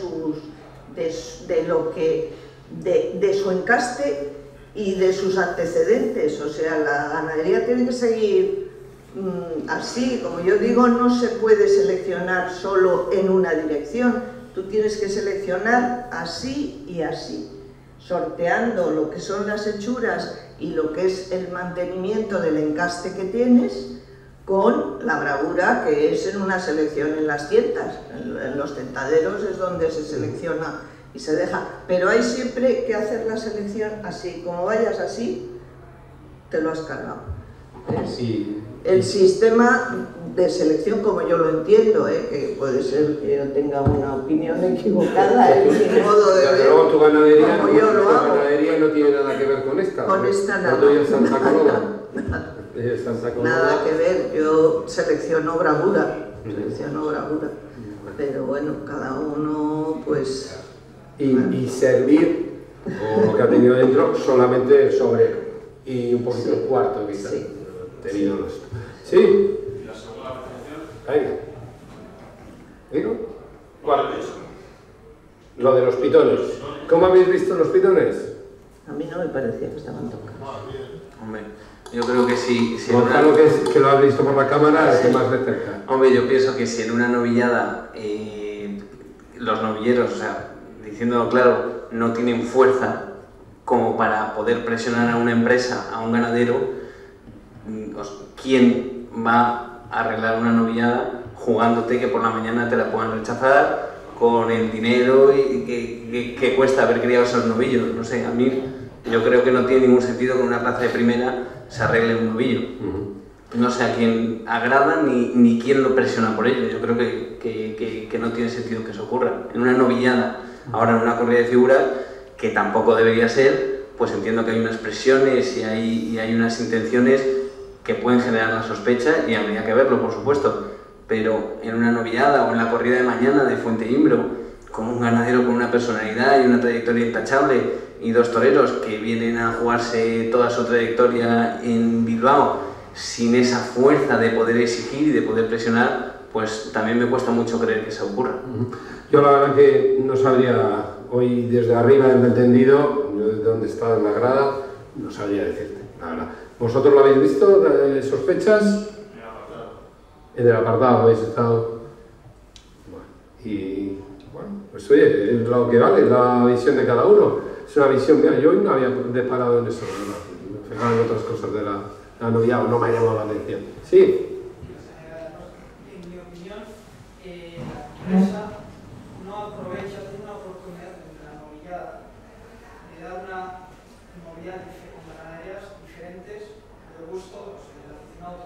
su encaste y de sus antecedentes. O sea, la ganadería tiene que seguir así. Como yo digo, no se puede seleccionar solo en una dirección. Tú tienes que seleccionar así y así, sorteando lo que son las hechuras y lo que es el mantenimiento del encaste que tienes, con la bravura que es en una selección en las tiendas. En los tentaderos es donde se selecciona y se deja, pero hay siempre que hacer la selección así. Como vayas así, te lo has cargado. El sistema de selección, como yo lo entiendo, que puede ser que yo tenga una opinión equivocada en mi modo de ver, tu ganadería, como yo lo hago. ganadería no tiene nada que ver con esta. Con esta nada. La tuya es Santa Coloma. Nada que ver, yo selecciono bravura, pero bueno, cada uno pues... Y servir, o lo que ha tenido dentro, solamente sobre y un poquito el cuarto, quizás. Sí. Tenido los... ¿Sí? ¿Y la segunda apreciación? Venga. ¿Cuál? Lo de los pitones. ¿Cómo habéis visto los pitones? A mí no me parecía que estaban tocados. Hombre, yo creo que si Gonzalo, que lo has visto por la cámara, es que más de cerca. Hombre, yo pienso que si en una novillada los novilleros, o sea, diciéndolo claro, no tienen fuerza como para poder presionar a una empresa, a un ganadero, ¿quién va a arreglar una novillada jugándote que por la mañana te la puedan rechazar con el dinero que cuesta haber criado esos novillos? No sé, a mí yo creo que no tiene ningún sentido que en una plaza de primera se arregle un novillo. No sé a quién agrada ni quién lo presiona por ello. Yo creo que no tiene sentido que eso ocurra. En una novillada, ahora en una corrida de figuras, que tampoco debería ser, pues entiendo que hay unas presiones y hay unas intenciones que pueden generar la sospecha y habría que verlo, por supuesto. Pero en una novillada o en la corrida de mañana de Fuenteimbro, con un ganadero con una personalidad y una trayectoria intachable y dos toreros que vienen a jugarse toda su trayectoria en Bilbao sin esa fuerza de poder exigir y de poder presionar, pues también me cuesta mucho creer que eso ocurra. Yo la verdad que no sabría, hoy desde arriba he entendido, yo desde donde estaba en la grada, no sabría decirte, la verdad. ¿Vosotros lo habéis visto? ¿Sospechas? En el apartado habéis estado. Y bueno, pues oye, es lo que vale, la visión de cada uno. Es una visión mía, yo hoy no había deparado en eso, ¿verdad? Me fijaba en otras cosas de la novillada, no me ha llamado la atención. Sí. En mi opinión, la empresa no aprovecha una oportunidad de la novillada, le da una novillada con ganaderías diferentes, de gusto, el aficionado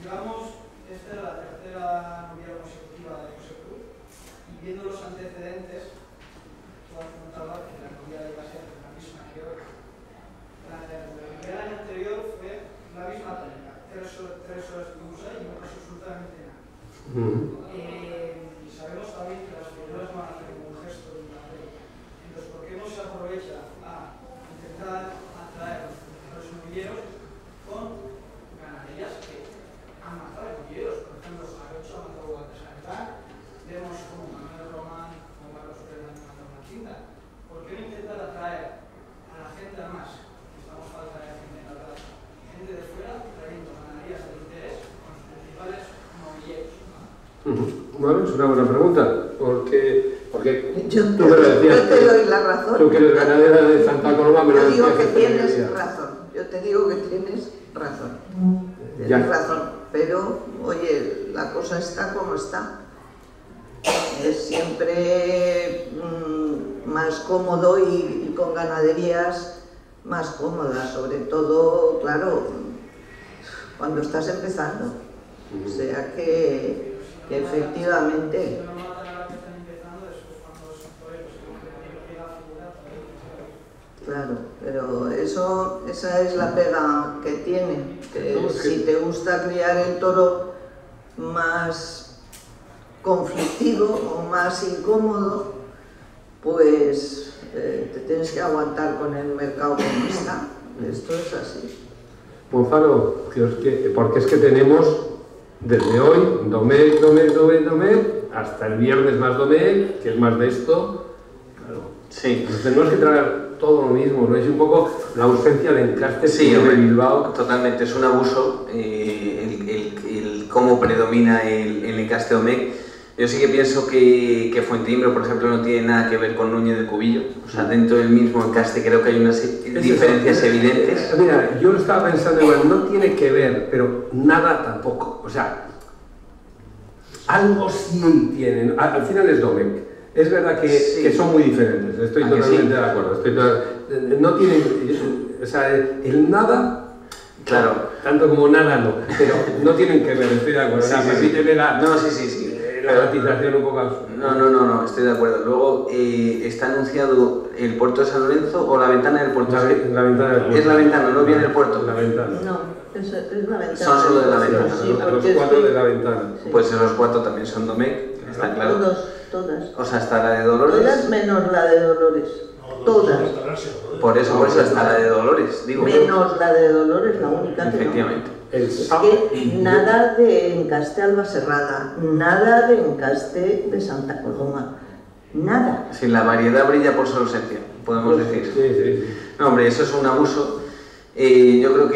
digamos, esta era la tercera novia consecutiva de José Cruz, y viendo los antecedentes, tú has contado que la novia iba a ser la misma que hoy. El año anterior fue la misma tónica, 3 horas de usa y no pasó absolutamente nada. Y sabemos también que las figuras van a hacer un gesto de una ley. Entonces, ¿por qué no se aprovecha a intentar atraer a los novilleros con ganaderías que han matado novilleros? Por ejemplo, Jarocho ha matado a Santán, vemos como Manuel Román o Carlos Pérez han matado a Matilda. ¿Por qué no intentar atraer a la gente más? Estamos falta de gente en la plaza. Gente de fuera trayendo ganaderías de interés con los principales novilleros. Bueno, es una buena pregunta, porque yo tú me lo decías, te doy la razón. tú que eres ganadera de Santa Coloma, me lo Yo digo decías que el primer tienes día. razón, yo te digo que tienes razón. Ya. Tienes razón, pero oye, la cosa está como está. Es siempre más cómodo y con ganaderías más cómodas, sobre todo, claro, cuando estás empezando. O sea que efectivamente. Claro, pero esa es la pega que tiene, que si te gusta criar el toro más conflictivo o más incómodo, pues te tienes que aguantar con el mercado como está. Esto es así. Gonzalo, porque es que tenemos desde hoy Domecq, hasta el viernes más Domecq, que es más de esto. Claro. Sí. Entonces no es que tragar todo lo mismo, ¿no? Es un poco la ausencia de encaste Sí, de Bilbao. Totalmente, es un abuso el cómo predomina el encaste Domecq. Yo sí que pienso que Fuenteimbro, por ejemplo, no tiene nada que ver con Núñez del Cubillo. O sea, dentro del mismo encaste creo que hay unas diferencias evidentes. Mira, yo lo estaba pensando igual, no tiene que ver, pero nada tampoco. O sea, algo sí tienen. Al final es Domecq. Es verdad que son muy diferentes, estoy totalmente de acuerdo. No tienen, o sea, el nada, claro, tanto como nada no, pero no tienen que ver, estoy de acuerdo. Sí, permíteme la matización un poco. No, estoy de acuerdo. Luego está anunciado el puerto de San Lorenzo o la ventana del puerto. La ventana del puerto. Es la ventana, no viene el puerto. La ventana. No, es la ventana. Son solo de la ventana. Sí, los 4 de la ventana. Sí. Pues esos 4 también son Domecq, está claro. Todas. O sea, hasta la de Dolores. Todas menos la de Dolores. Todas. Por eso hasta la de Dolores, digo. Menos la de Dolores, la única que Efectivamente. Es que nada de encaste Albaserrada, nada de encaste de Santa Coloma, nada. Sí, la variedad brilla por su ausencia, podemos decir. Sí. No, hombre, eso es un abuso. Yo creo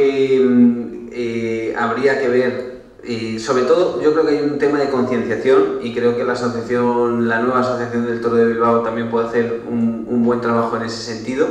que habría que ver, sobre todo, yo creo que hay un tema de concienciación y creo que la nueva asociación del Toro de Bilbao también puede hacer un buen trabajo en ese sentido,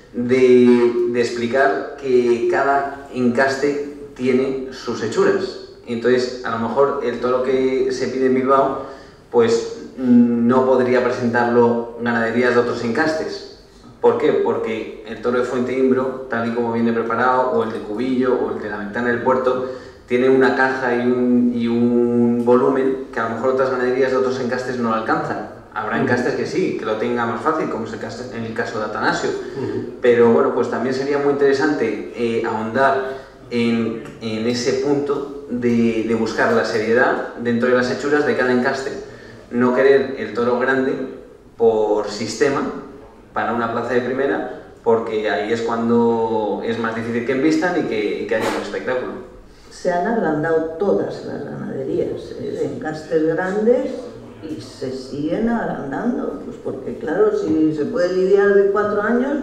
de explicar que cada encaste tiene sus hechuras. Entonces, a lo mejor el toro que se pide en Bilbao, pues no podría presentarlo ganaderías de otros encastes. ¿Por qué? Porque el toro de Fuenteimbro, tal y como viene preparado, o el de Cubillo, o el de la ventana del puerto, tiene una caja y un volumen que a lo mejor otras ganaderías de otros encastes no alcanzan. Habrá encastes que sí, que lo tenga más fácil, como es en el caso de Atanasio. Pero bueno, pues también sería muy interesante ahondar en ese punto de buscar la seriedad dentro de las hechuras de cada encaste. No querer el toro grande por sistema para una plaza de primera, porque ahí es cuando es más difícil que envistan y que haya un espectáculo. Se han agrandado todas las ganaderías, de encastes grandes, y se siguen agrandando, pues porque claro, si se puede lidiar de 4 años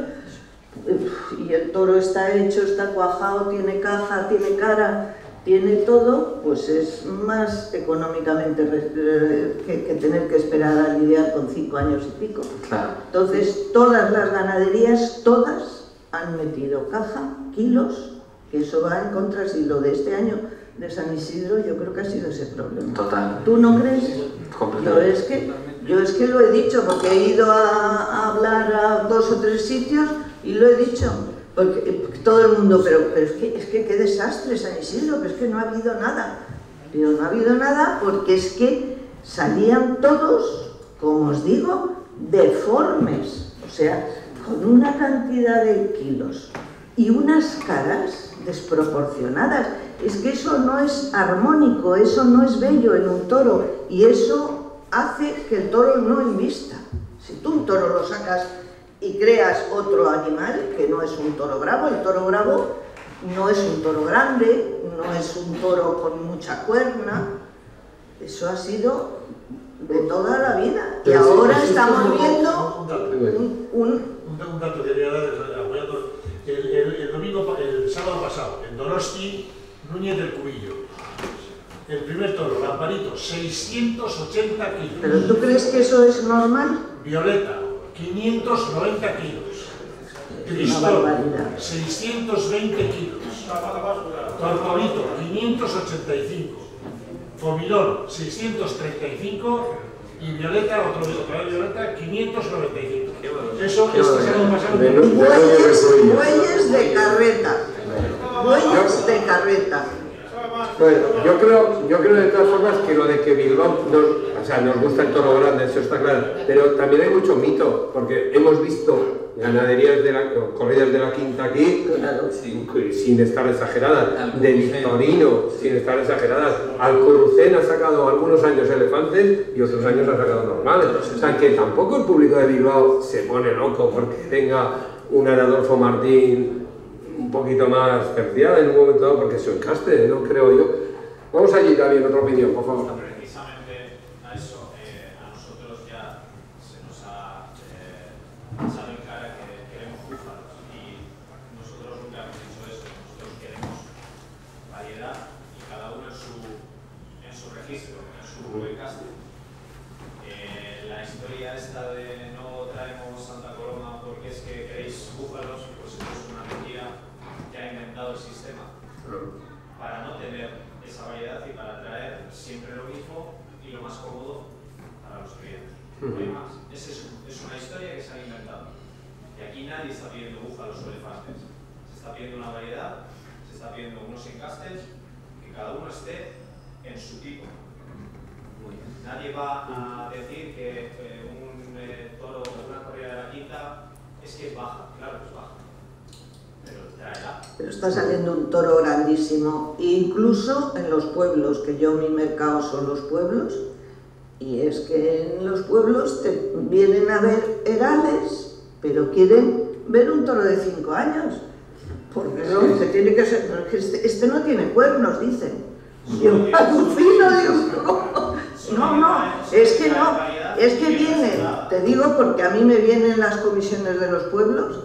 y el toro está hecho, está cuajado, tiene caja, tiene cara, tiene todo, pues es más económicamente que tener que esperar a lidiar con 5 años y pico. Claro. Entonces, todas las ganaderías, todas han metido caja, kilos, que eso va en contra, si lo de este año de San Isidro, yo creo que ha sido ese problema. Total. ¿Tú no crees? Completamente. Yo es que lo he dicho, porque he ido a hablar a 2 o 3 sitios y lo he dicho, porque todo el mundo, pero es que qué desastre San Isidro, pero es que no ha habido nada. pero no ha habido nada porque es que salían todos, como os digo, deformes, o sea, con una cantidad de kilos y unas caras desproporcionadas. Es que eso no es armónico, eso no es bello en un toro, y eso hace que el toro no invista. Si tú un toro lo sacas y creas otro animal, que no es un toro bravo, el toro bravo no es un toro grande, no es un toro con mucha cuerna, eso ha sido de toda la vida. Y ahora estamos viendo un dato que quería dar apoyando el sábado pasado, en Donosti, Núñez del Cubillo. El primer toro, Lamparito, 680 kilos. ¿Pero tú crees que eso es normal? Violeta, 590 kilos. Cristol, 620 kilos. Tortorito, 585. Comilón, 635. Y Violeta, otra vez Violeta, 595. Eso es pasado. Bueyes de carreta. Bueyes de carreta. Bueno, yo creo de todas formas que lo de que Bilbao, o sea, nos gusta el toro grande, eso está claro, pero también hay mucho mito, porque hemos visto ganaderías corridas de la quinta aquí, sin estar exageradas, de Victorino, sin estar exageradas. Alcurucén ha sacado algunos años elefantes y otros años ha sacado normales. O sea, que tampoco el público de Bilbao se pone loco porque tenga una de Adolfo Martín un poquito más terciada en un momento dado, porque eso encaste, no creo yo. Vamos allí también, otra opinión, por favor. Precisamente a eso, a nosotros ya se nos ha echado en cara que queremos búfalos, y nosotros nunca hemos dicho eso. Nosotros queremos variedad y cada uno en su registro, en su encaste. La historia esta de no traemos Santa Coloma porque es que queréis búfalos, pues eso es una mentira que ha inventado el sistema para no tener esa variedad y para traer siempre lo mismo y lo más cómodo para los clientes. No hay más. Es una historia que se ha inventado. Y aquí nadie está pidiendo búfalos o elefantes. Se está pidiendo una variedad, se está pidiendo unos encastes, que cada uno esté en su tipo. Nadie va a decir que un toro o una corrida de la quinta es que es baja. Claro que es baja. Pero tráela. Pero está saliendo un toro grandísimo, incluso en los pueblos, que yo mi mercado son los pueblos, y es que en los pueblos te vienen a ver herales, pero quieren ver un toro de 5 años, porque no, se tiene que ser, este no tiene cuernos, dicen. Yo alucino, digo, no, es que no, es que vienen, te digo porque a mí me vienen las comisiones de los pueblos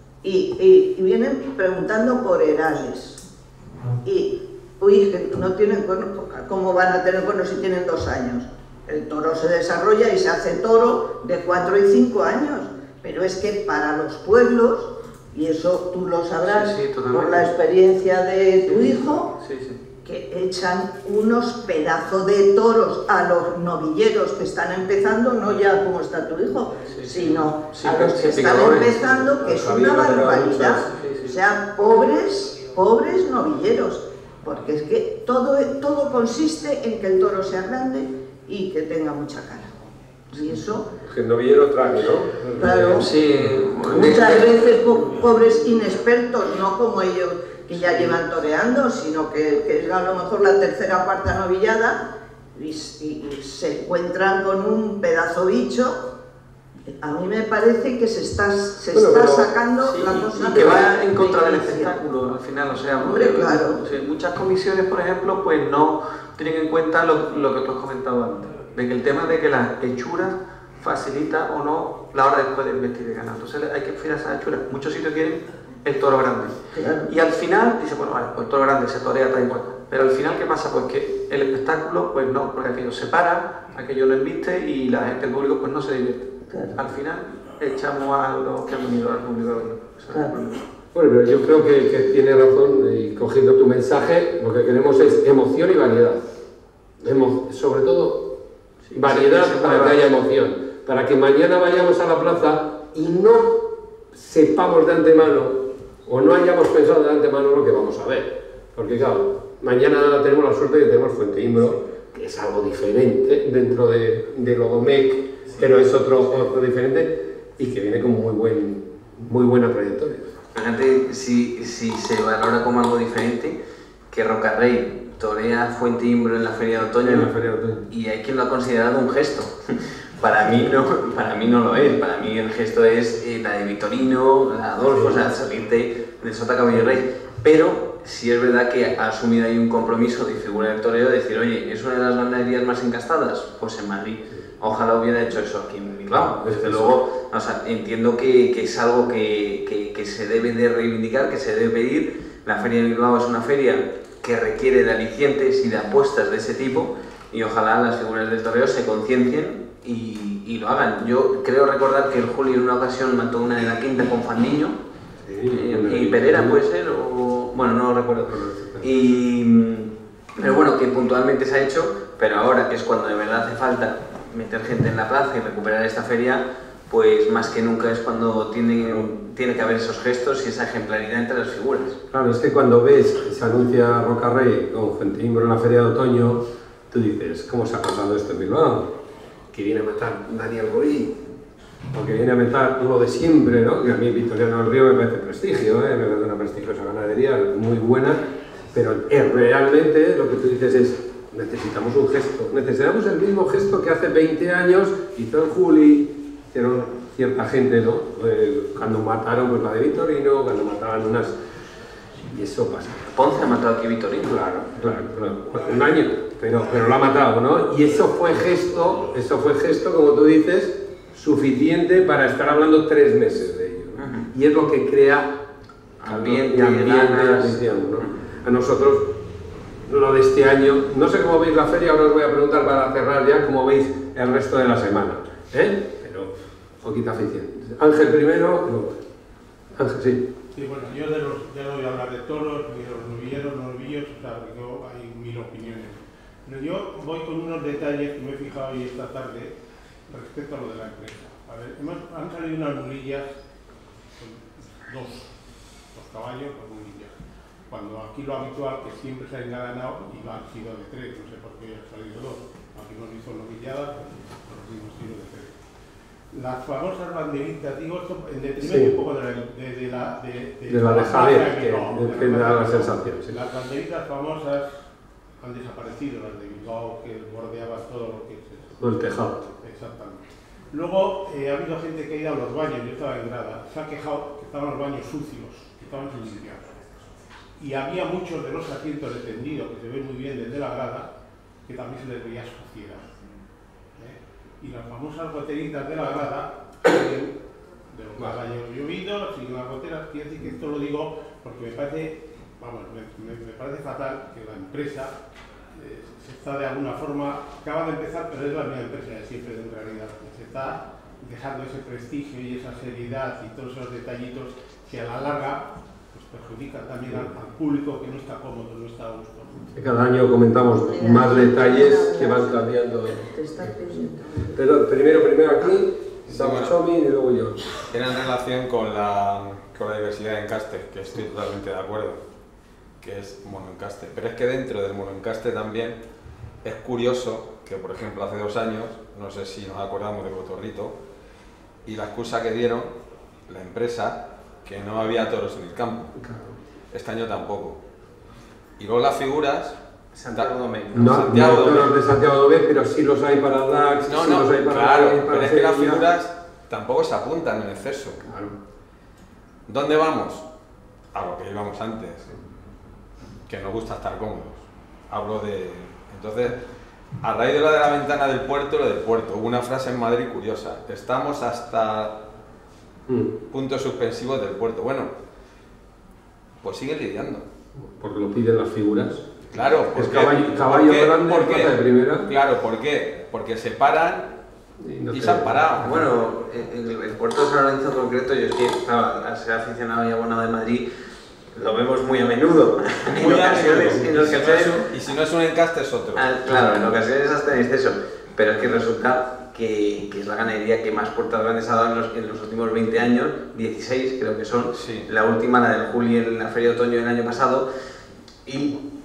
y vienen preguntando por herales. Y, uy, que no tienen cuernos, ¿cómo van a tener cuernos si tienen 2 años? El toro se desarrolla y se hace toro de 4 y 5 años, pero es que para los pueblos, y eso tú lo sabrás por la experiencia de tu hijo, que echan unos pedazos de toros a los novilleros que están empezando, no ya como está tu hijo, sino a los que están empezando, que es una barbaridad. O sea, pobres novilleros, porque es que todo consiste en que el toro sea grande y que tenga mucha cara. Y eso... Que el novillero trae, ¿no? Claro, muchas veces pobres inexpertos, no como ellos que ya llevan toreando, sino que es a lo mejor la tercera o cuarta novillada y se encuentran con un pedazo bicho. A mí me parece que se está sacando la cosa que va en contra del espectáculo al final, o sea, claro. Muchas comisiones, por ejemplo, pues no tienen en cuenta lo que tú has comentado antes, de que el tema de que la hechura facilita o no la hora después del vestir de ganado. Entonces hay que fijar esas hechuras. Muchos sitios quieren el toro grande. Claro. Y al final dice, bueno, vale, pues el toro grande se torea tal igual. Pero al final, ¿qué pasa? Pues que el espectáculo, pues no, porque aquello se para, aquello no inviste y la gente, el público, pues no se divierte. Claro. Al final, echamos a los que han venido al público a verlo. O sea, Claro. Bueno, pero yo creo que tiene razón, y cogiendo tu mensaje, lo que queremos es emoción y variedad. Sobre todo, variedad para que haya emoción. Para que mañana vayamos a la plaza y no sepamos de antemano o no hayamos pensado de antemano lo que vamos a ver. Porque claro, mañana tenemos la suerte de que tenemos Fuente Imbro, que es algo diferente dentro de Lodomec, pero es otro diferente y que viene con muy buena trayectoria. Fíjate si se valora como algo diferente que Rocarrey torea Fuente Imbro en la Feria de Otoño, y hay quien lo ha considerado un gesto. Para mí no lo es. Para mí el gesto es la de Vitorino, la de Adolfo, o sea, salirte del Sota Caballo y Rey. Pero sí es verdad que ha asumido ahí un compromiso de figura del toreo de decir, oye, ¿es una de las ganaderías más encastadas? Pues en Madrid. Ojalá hubiera hecho eso aquí en Bilbao. Desde luego, o sea, entiendo que es algo que se debe de reivindicar, que se debe pedir. La Feria de Bilbao es una feria que requiere de alicientes y de apuestas de ese tipo, y ojalá las figuras del toreo se conciencien y lo hagan. Yo creo recordar que el Juli en una ocasión mató una de la quinta con Fandiño, y Pereira puede ser, o bueno, no lo recuerdo. Pero bueno, que puntualmente se ha hecho, pero ahora que es cuando de verdad hace falta meter gente en la plaza y recuperar esta feria, pues más que nunca es cuando tiene que haber esos gestos y esa ejemplaridad entre las figuras. Claro, es que cuando ves que se anuncia Rocarrey con Fuente Imbro en la Feria de Otoño, tú dices, ¿cómo se ha pasado esto en Bilbao? Que viene a matar Daniel Gorí, o que viene a matar lo de siempre, ¿no? Que a mí Victoriano del Río me parece prestigio, me parece una prestigiosa ganadería, muy buena, pero realmente lo que tú dices es, necesitamos un gesto, necesitamos el mismo gesto que hace 20 años hizo el Juli, hicieron cierta gente, ¿no? Cuando mataron pues la de Vitorino, cuando mataban unas... y eso pasa. Ponce ha matado aquí Vitorino. Claro, un año, pero lo ha matado, ¿no? Y eso fue gesto, como tú dices, suficiente para estar hablando 3 meses de ello. Y es lo que crea ambiente, atención, ¿no? A nosotros, lo de este año, no sé cómo veis la feria, ahora os voy a preguntar para cerrar ya, cómo veis el resto de la semana, pero poquita afición. Ángel primero, luego. Ángel, sí. Sí, bueno, yo ya no voy a hablar de toros, ni de los novilleros, o sea, porque hay 1000 opiniones. Pero yo voy con unos detalles que me he fijado hoy esta tarde respecto a lo de la empresa. A ver, han salido unas mulillas, dos caballos con mulillas. Cuando aquí lo habitual que siempre se ha engalanado y han sido de 3, no sé por qué han salido 2. Aquí nos hizo novilladas, pero nos dimos tiro de 3. Las famosas banderitas, digo esto en detrimento un poco de la Javier, que da la sensación. Sí. Las banderitas famosas han desaparecido, las de Bilbao, que bordeaban todo lo que es eso. O el tejado. Exactamente. Luego ha habido gente que ha ido a los baños, yo estaba en grada, se ha quejado que estaban los baños sucios, que estaban sin limpiar. Y había muchos de los asientos de tendido, que se ven muy bien desde la grada, que también se les veía suciedad. Y las famosas goteritas de la grada, de los que haya llovido, siguen las goteras. Quiero decir que esto lo digo porque me parece, me parece fatal que la empresa se está de alguna forma, acaba de empezar, pero es la misma empresa de siempre en realidad, se está dejando ese prestigio y esa seriedad y todos esos detallitos que a la larga pues, perjudican también al público que no está cómodo, no está a gusto. Cada año comentamos más detalles que van cambiando. Pero primero aquí, estamos Chomi y luego yo. Tiene relación con la diversidad de encaste, que estoy totalmente de acuerdo, que es monoencaste. Pero es que dentro del monoencaste también es curioso que, por ejemplo, hace 2 años, no sé si nos acordamos de Cotorrito, y la excusa que dieron la empresa, que no había toros en el campo. Este año tampoco. Y luego las figuras... Santiago Domecq. No los de Santiago Domecq, pero sí los hay para DAX, los hay para... Claro, pero es que las figuras tampoco se apuntan en exceso. Claro. ¿Dónde vamos? A lo que íbamos antes. Que nos gusta estar cómodos. Hablo de... Entonces, a raíz de lo de la ventana del puerto, lo del puerto, hubo una frase en Madrid curiosa. Estamos hasta puntos suspensivos del puerto. Bueno, pues sigue lidiando. Porque lo piden las figuras. Claro, es caballo grande, plaza de primera. Claro, ¿por qué? Porque se paran y se han parado. Bueno, el puerto de San Lorenzo en concreto, yo es que, claro, al ser aficionado y abonado de Madrid, lo vemos muy a menudo. Muy en ocasiones. Y si no es un encaste, es otro. Claro, en ocasiones hasta en exceso. Pero es que resulta que es la ganadería que más puertas grandes ha dado en los últimos 20 años, 16 creo que son. Sí. La última, la del Juli en la Feria de Otoño del año pasado. Y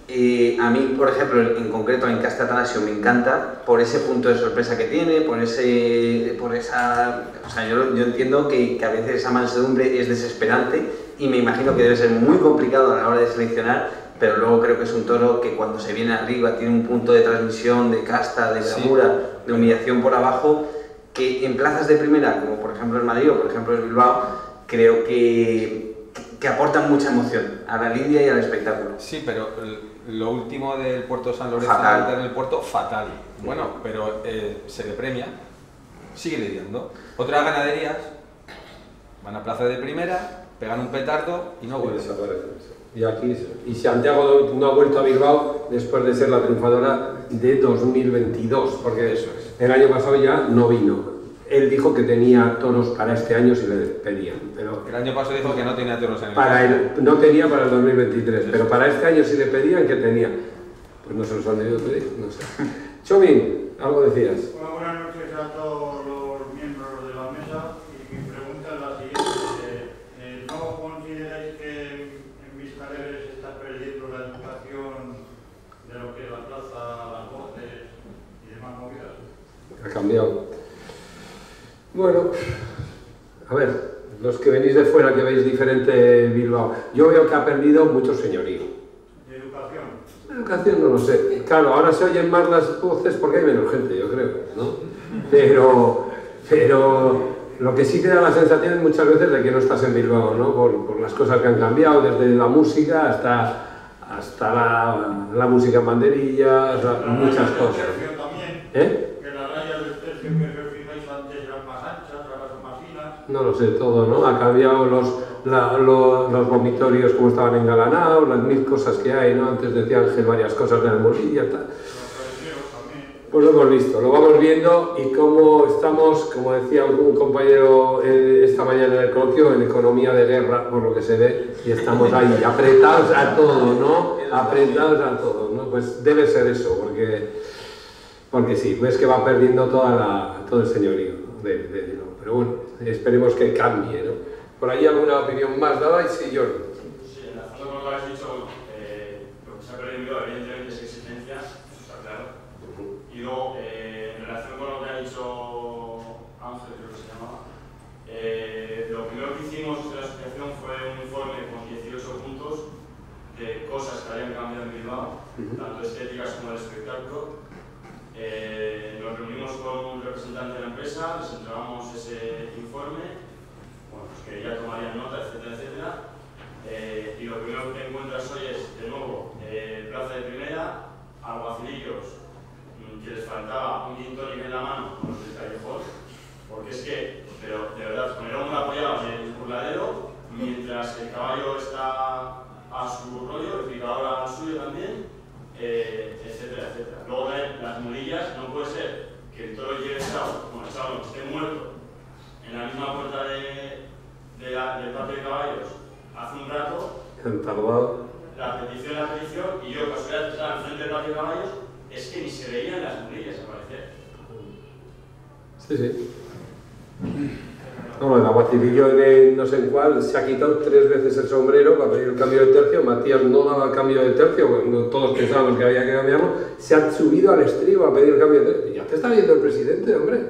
A mí, por ejemplo, en concreto en Casta Atanasio me encanta por ese punto de sorpresa que tiene, por esa... O sea, yo entiendo que a veces esa mansedumbre es desesperante y me imagino que debe ser muy complicado a la hora de seleccionar, pero luego creo que es un toro que cuando se viene arriba tiene un punto de transmisión, de casta, de bravura, de humillación por abajo, que en plazas de primera, como por ejemplo el Madrid o por ejemplo el Bilbao, creo que aportan mucha emoción a la lidia y al espectáculo. Sí, pero lo último del Puerto San Lorenzo, Fatal. en el puerto, fatal. Bueno, pero se le premia, sigue lidiando. Otras ganaderías van a plaza de primera, pegan un petardo y no vuelven. Y aquí, y Santiago no ha vuelto a Bilbao después de ser la triunfadora de 2022, porque Eso es. El año pasado ya no vino. Él dijo que tenía toros para este año si le pedían, pero El año pasado dijo que no tenía toros en el para campo. no tenía para el 2023, pero para este año si le pedían, ¿qué tenía? Pues no se los han debido pedir, no sé. Chomín, algo decías. Hola, buenas noches a todos los miembros de la mesa y mi pregunta es la siguiente. ¿No consideráis que en Viscareres se está perdiendo la educación de lo que es la plaza, las voces y demás movidas? Ha cambiado. Bueno, a ver, los que venís de fuera, que veis diferente Bilbao, yo veo que ha perdido mucho señorío. ¿De educación? Educación no lo sé. Claro, ahora se oyen más las voces porque hay menos gente, yo creo, ¿no? Pero lo que sí te da la sensación muchas veces de que no estás en Bilbao, ¿no? Por las cosas que han cambiado, desde la música hasta la música en banderillas, muchas cosas. ¿Eh? Que las rayas del tercio que os fijáis antes eran más anchas, ahora son más finas. No lo sé, todo, ¿no? Ha cambiado los vomitorios como estaban engalanados, las mil cosas que hay, ¿no? Antes decía Ángel varias cosas de la morilla y tal. Pues lo hemos visto, lo vamos viendo y cómo estamos, como decía un compañero esta mañana en el coloquio, en economía de guerra, por lo que se ve, y estamos ahí, apretados a todo, ¿no? Apretados a todo, ¿no? Pues debe ser eso, porque sí, ves que va perdiendo todo el señorío, ¿no? Pero bueno, esperemos que cambie, ¿no? ¿Por ahí alguna opinión más dabais? Sí, Jordi. Sí, enlazando con lo que habéis dicho, lo que se ha perdido evidentemente es exigencia, eso está claro. Y luego, en relación con lo que ha dicho Ángel, creo que se llamaba, lo primero que hicimos en la asociación fue un informe con 18 puntos de cosas que habían cambiado en Bilbao, tanto estéticas como de espectáculo. Nos reunimos con un representante de la empresa, les entregamos ese informe, bueno, pues que ya tomarían nota, etcétera, etcétera. Y lo primero que encuentras hoy es, de nuevo, plaza de primera, alguacilillos, que les faltaba un gin tonic en la mano con los del callejón, porque es que, pero de verdad, con el hombro apoyado en el burladero, mientras el caballo está a su rollo, el picador al suyo también, etcétera, etcétera. Luego las mulillas, no puede ser que el toro lleve echado, como el echado esté muerto, en la misma puerta del patio de caballos hace un rato, Han tardado. la petición, y yo casualidad estaba enfrente del patio de caballos, es que ni se veían las mulillas aparecer. Sí, sí. No, el aguacilillo de no sé en cuál se ha quitado 3 veces el sombrero para pedir el cambio de tercio. Matías no daba cambio de tercio, cuando todos pensábamos que había que cambiarlo. Se ha subido al estribo a pedir el cambio de tercio. Ya te está viendo el presidente, hombre.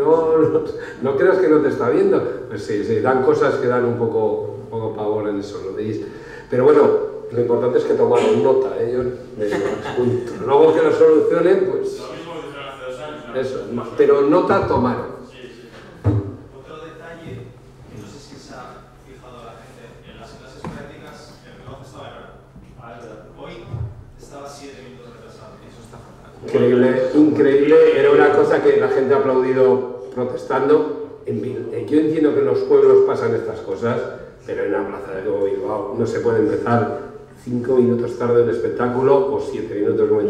No creas que no te está viendo. Pues sí, dan cosas que dan un poco pavor en eso, ¿no? Pero bueno, lo importante es que tomaron nota ellos de los puntos. Luego que lo solucionen, pues... Lo mismo que hicieron hace 2 años. ¿No? Eso, pero nota tomaron. Otro detalle, que no sé si se ha fijado la gente, en las clases prácticas el reloj estaba errado. Hoy estaba 7 minutos retrasado. Eso está fatal. Increíble, era una cosa que la gente ha aplaudido protestando. Yo entiendo que en los pueblos pasan estas cosas, pero en la plaza de Bilbao no se puede empezar 5 minutos tarde el espectáculo o 7 minutos como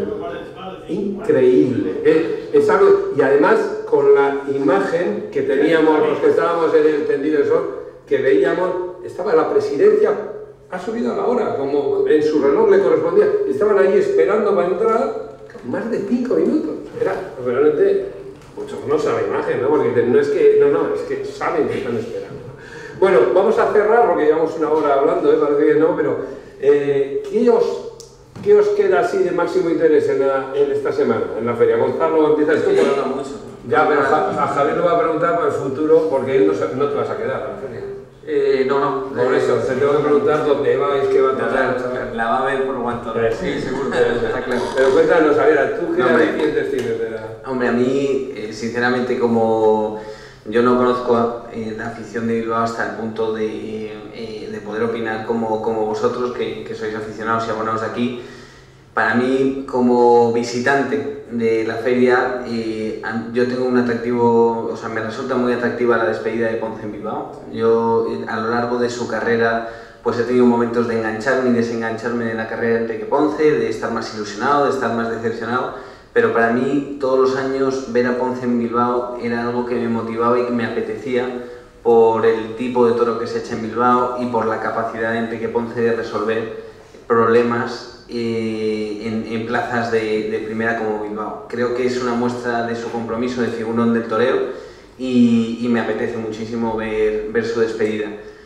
increíble. Es algo, y además con la imagen que teníamos los que estábamos en el tendido de sol, que veíamos, estaba la presidencia, ha subido a la hora, como en su reloj le correspondía, estaban ahí esperando para entrar más de 5 minutos. Era realmente, muchos no saben la imagen, ¿no? Porque dicen, es que saben que están esperando. Bueno, vamos a cerrar porque llevamos 1 hora hablando, parece que no, pero ¿qué os ¿qué os queda así de máximo interés en esta semana, en la feria? Gonzalo, empiezas tú. Ya, pero a Javier le va a preguntar por el futuro, porque él no te vas a quedar a la feria. No. Por eso, te tengo que preguntar dónde vais, qué va a tocar. La va a ver por cuánto. Sí, seguro, está claro. Pero cuéntanos, Javier, ¿tú qué alicientes tienes de la...? Hombre, a mí, sinceramente, como yo no conozco la afición de Bilbao hasta el punto de poder opinar como vosotros, que sois aficionados y abonados de aquí, para mí, como visitante de la feria, yo tengo un atractivo, o sea, me resulta muy atractiva la despedida de Ponce en Bilbao. Yo, a lo largo de su carrera, pues he tenido momentos de engancharme y desengancharme de la carrera de Enrique Ponce, de estar más ilusionado, de estar más decepcionado, pero para mí, todos los años, ver a Ponce en Bilbao era algo que me motivaba y que me apetecía por el tipo de toro que se echa en Bilbao y por la capacidad de Enrique Ponce de resolver problemas en plazas de primera como Bilbao. Creo que es una muestra de su compromiso de figurón del toreo y me apetece muchísimo ver su despedida.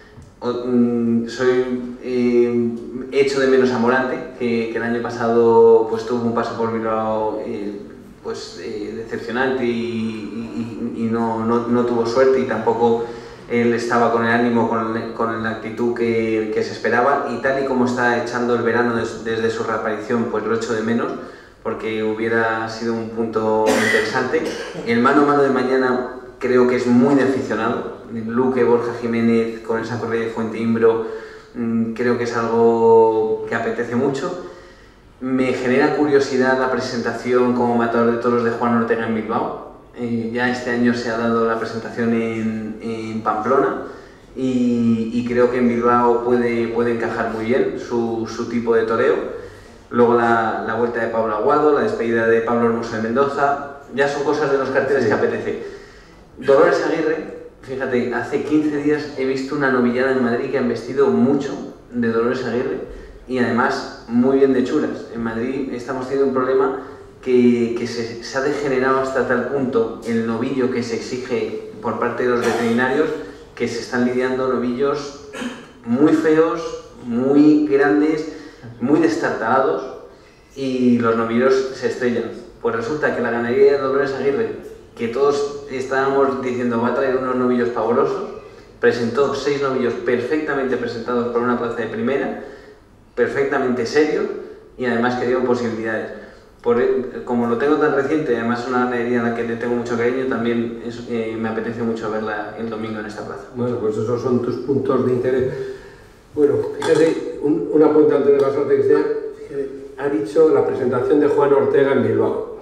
Echo de menos a Morante, que el año pasado pues tuvo un paso por Bilbao decepcionante y no tuvo suerte, y tampoco él estaba con el ánimo, con la actitud que se esperaba, y tal y como está echando el verano desde su reaparición, pues lo echo de menos, porque hubiera sido un punto interesante. El mano a mano de mañana creo que es muy de aficionado. Luque, Borja Jiménez con esa corrida de Fuenteimbro, creo que es algo que apetece mucho. Me genera curiosidad la presentación como matador de toros de Juan Ortega en Bilbao. Ya este año se ha dado la presentación en Pamplona y creo que en Bilbao puede encajar muy bien su tipo de toreo. Luego la vuelta de Pablo Aguado, la despedida de Pablo Hermoso de Mendoza, ya son cosas de los carteles que apetece. Dolores Aguirre, fíjate, hace 15 días he visto una novillada en Madrid que han vestido mucho de Dolores Aguirre y además muy bien de chulas. En Madrid estamos teniendo un problema que se ha degenerado hasta tal punto el novillo que se exige por parte de los veterinarios, que se están lidiando novillos muy feos, muy grandes, muy destartalados, y los novillos se estrellan. Pues resulta que la ganadería de Dolores Aguirre, que todos estábamos diciendo va a traer unos novillos pavorosos, presentó 6 novillos perfectamente presentados por una plaza de primera, perfectamente serios, y además que dieron posibilidades. Como lo tengo tan reciente, además es una ganadería a la que le tengo mucho cariño, también me apetece mucho verla el domingo en esta plaza. Bueno, pues esos son tus puntos de interés. Bueno, fíjate, un apunte antes de pasarte, Cristian. Ha dicho la presentación de Juan Ortega en Bilbao.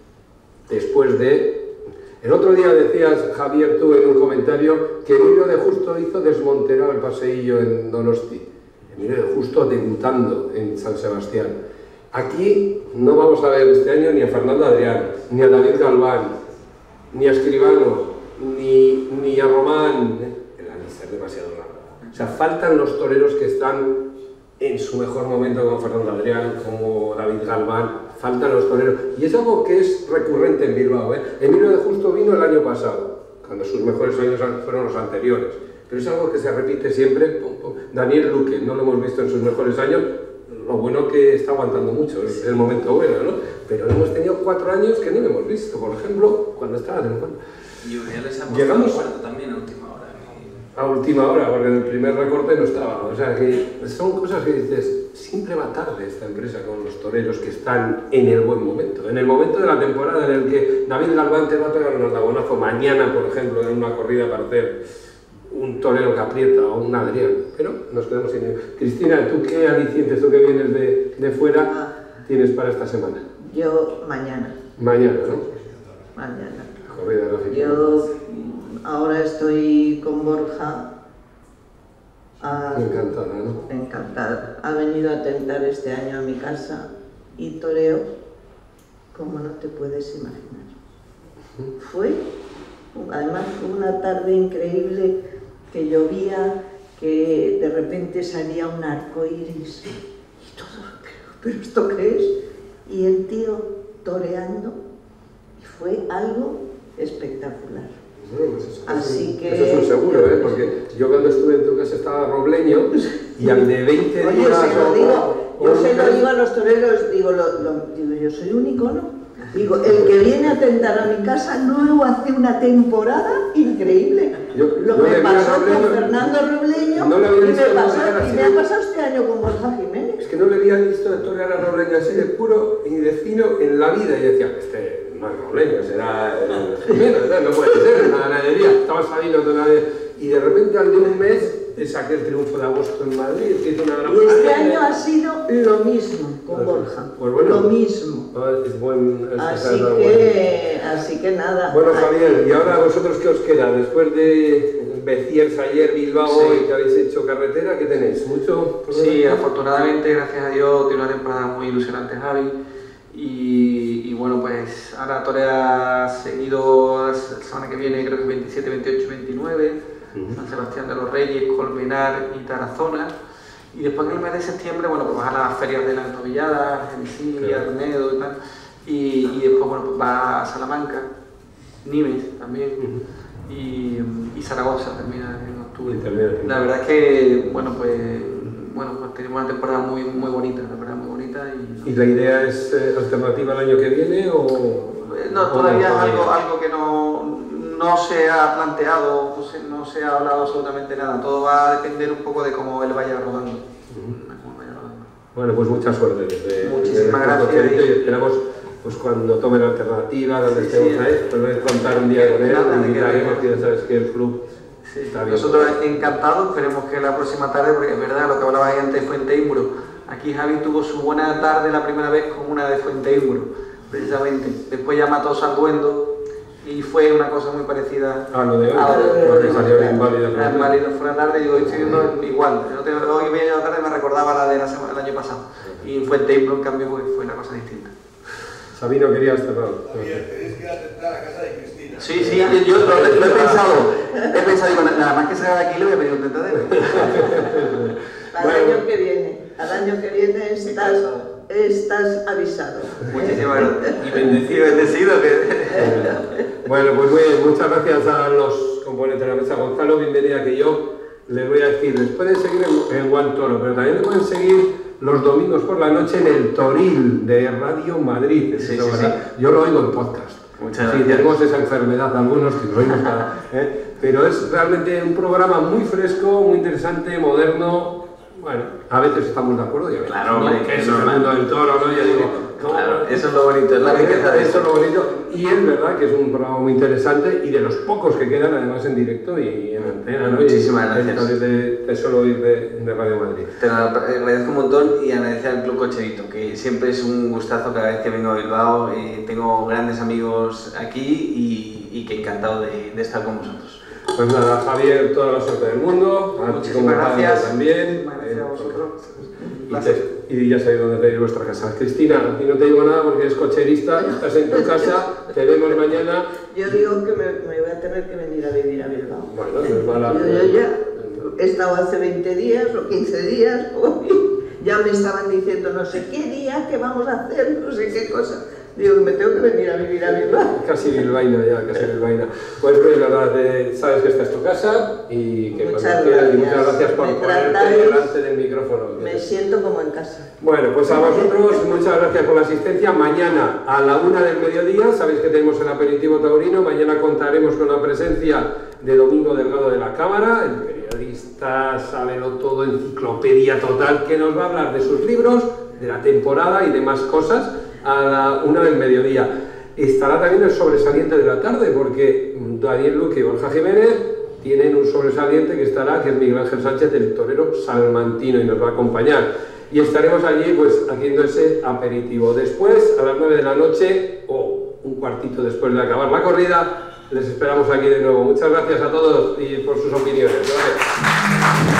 Después de... El otro día decías, Javier, tú en un comentario, que Emilio de Justo hizo desmonterar el paseillo en Donosti. Emilio de Justo debutando en San Sebastián. Aquí no vamos a ver este año ni a Fernando Adrián, ni a David Galván, ni a Escribano, ni a Román. La lista es demasiado larga. O sea, faltan los toreros que están en su mejor momento, como Fernando Adrián, como David Galván. Faltan los toreros. Y es algo que es recurrente en Bilbao, ¿eh? Emilio de Justo vino el año pasado, cuando sus mejores años fueron los anteriores. Pero es algo que se repite siempre. Daniel Luque, no lo hemos visto en sus mejores años. Lo bueno que está aguantando mucho, es el momento bueno, ¿no? Pero hemos tenido 4 años que no lo hemos visto, por ejemplo, cuando estaba en el cuarto. Y Uriales ha puesto el cuarto también a última hora. A última hora, porque en el primer recorte no estaba. O sea, que son cosas que dices, siempre va tarde esta empresa con los toreros que están en el buen momento. En el momento de la temporada en el que David Galván te va a pegar un aldabonazo mañana, por ejemplo, en una corrida para hacer un torero que aprieta o un Adrián, pero nos quedamos sin ello. Cristina, ¿tú qué alicientes, tú que vienes de fuera, tienes para esta semana? Yo mañana. Mañana, ¿no? Mañana. Corrida, lógico. Yo ahora estoy con Borja. Encantada, ¿no? Encantada. Ha venido a tentar este año a mi casa y toreo como no te puedes imaginar. Además fue una tarde increíble, que llovía, que de repente salía un arco iris y todo, ¿pero esto qué es? Y el tío toreando, y fue algo espectacular. Bueno, pues así que... Eso es un seguro, porque yo cuando estuve en tu casa estaba Robleño y al de 20 Oye, días... se lo digo, Yo se lo digo a los toreros, digo, digo, yo soy un icono. Digo, el que viene a tentar a mi casa luego hace una temporada increíble. Lo que pasó con Fernando Robleño y me ha pasado este año con Borja Jiménez. Es que no le había visto torear a Robleño así de puro y de fino en la vida. Y decía, este no es Robleño, será Jiménez, no puede ser, en la ganadería. Estaba saliendo de una vez y de repente al de un mes saqué el triunfo de agosto en Madrid, que hizo una gran y este año ha sido lo mismo con Borja, pues bueno, lo mismo. Así que nada. Bueno, Javier, ¿y ahora vosotros qué os queda? Después de Beciers ayer, Bilbao hoy, que habéis hecho carretera, ¿qué tenéis? ¿Mucho? Sí, afortunadamente, gracias a Dios, tiene una temporada muy ilusionante Javi. Y bueno, pues ahora torea seguido la semana que viene, creo que 27, 28, 29. San Sebastián de los Reyes, Colmenar y Tarazona, y después en el mes de septiembre, bueno, pues vas a las ferias de las Novilladas, Argentina, Arnedo y tal, y después, bueno, pues va a Salamanca, Nimes también, y Zaragoza termina en octubre. La verdad es que, bueno, pues tenemos una temporada muy bonita, la verdad, muy bonita. ¿Y la idea es alternativa el año que viene o...? No, todavía es algo que no se ha planteado, no se ha hablado absolutamente nada. Todo va a depender un poco de cómo él vaya rodando. Bueno, pues mucha suerte. Muchísimas gracias. Y esperamos, pues cuando tome la alternativa, donde estemos ahí, poder contar un día con él, invitaremos, que ya sabes que el club está bien. Nosotros encantados, esperemos que la próxima tarde, porque es verdad, lo que hablaba antes de Fuente Imbro, aquí Javi tuvo su buena tarde la primera vez con una de Fuente Imbro, precisamente. Después ya mató Salduendo, y fue una cosa muy parecida a lo de hoy, porque salió inválido. Fue una tarde y digo, estoy viendo igual. Hoy media la tarde me recordaba la del año pasado. Y en Fuente Imbro, en cambio, fue una cosa distinta. Sabino, querías cerrar. Javier, tenéis que ir a tentar a casa de Cristina. Sí, yo lo he pensado. He pensado, digo, nada más que salga de aquí le voy a pedir un tentadero. Al año que viene estás avisado. Muchísimas gracias. Y bendecido. Bueno, pues muy bien, muchas gracias a los componentes de la mesa. Gonzalo, bienvenida, que yo les voy a decir, les pueden seguir en One Toro, pero también les pueden seguir los domingos por la noche en el Toril de Radio Madrid. Sí. Yo lo oigo en podcast. Muchas gracias. Tenemos esa enfermedad algunos que lo oímos pero es realmente un programa muy fresco, muy interesante, moderno. Bueno, a veces estamos de acuerdo, ya ves. Claro, ¿no? Que eso es el mundo del toro, ¿no? Ya digo, claro, eso es lo bonito, es la riqueza de eso. Es lo bonito. Y es verdad que es un programa muy interesante y de los pocos que quedan además en directo y en antena, ¿no? Muchísimas gracias. De solo oír de Radio Madrid. Te lo agradezco un montón y agradecer al Club Cocherito, que siempre es un gustazo cada vez que vengo a Bilbao. Tengo grandes amigos aquí y que encantado de estar con vosotros. Pues nada, Javier, toda la suerte del mundo. Muchísimas gracias. También. Gracias a vosotros. Y ya sabéis dónde tenéis vuestra casa. Cristina, aquí no te digo nada porque eres cocherista, estás en tu casa, te vemos mañana. Yo digo que me voy a tener que venir a vivir a Bilbao. Bueno, no es mala. Yo ya he estado hace 20 días o 15 días, ya me estaban diciendo no sé qué día, qué vamos a hacer, no sé qué cosa. Digo, me tengo que venir a vivir a Bilbao. Casi bilbaína ya, casi bilbaína. Pues la verdad, sabes que esta es tu casa y que muchas gracias. Y muchas gracias por ponerte delante del micrófono. Me siento como en casa. Bueno, pues a vosotros muchas gracias por la asistencia. Mañana a la 1 del mediodía, sabéis que tenemos el aperitivo taurino. Mañana contaremos con la presencia de Domingo Delgado de la Cámara, el periodista, sábelo todo, enciclopedia total, que nos va a hablar de sus libros, de la temporada y demás cosas. A la 1 del mediodía. Estará también el sobresaliente de la tarde, porque Daniel Luque y Borja Jiménez tienen un sobresaliente que estará, que es Miguel Ángel Sánchez, el torero salmantino, y nos va a acompañar. Y estaremos allí pues haciendo ese aperitivo. Después, a las 9 de la noche, o un cuartito después de acabar la corrida, les esperamos aquí de nuevo. Muchas gracias a todos y por sus opiniones. Gracias.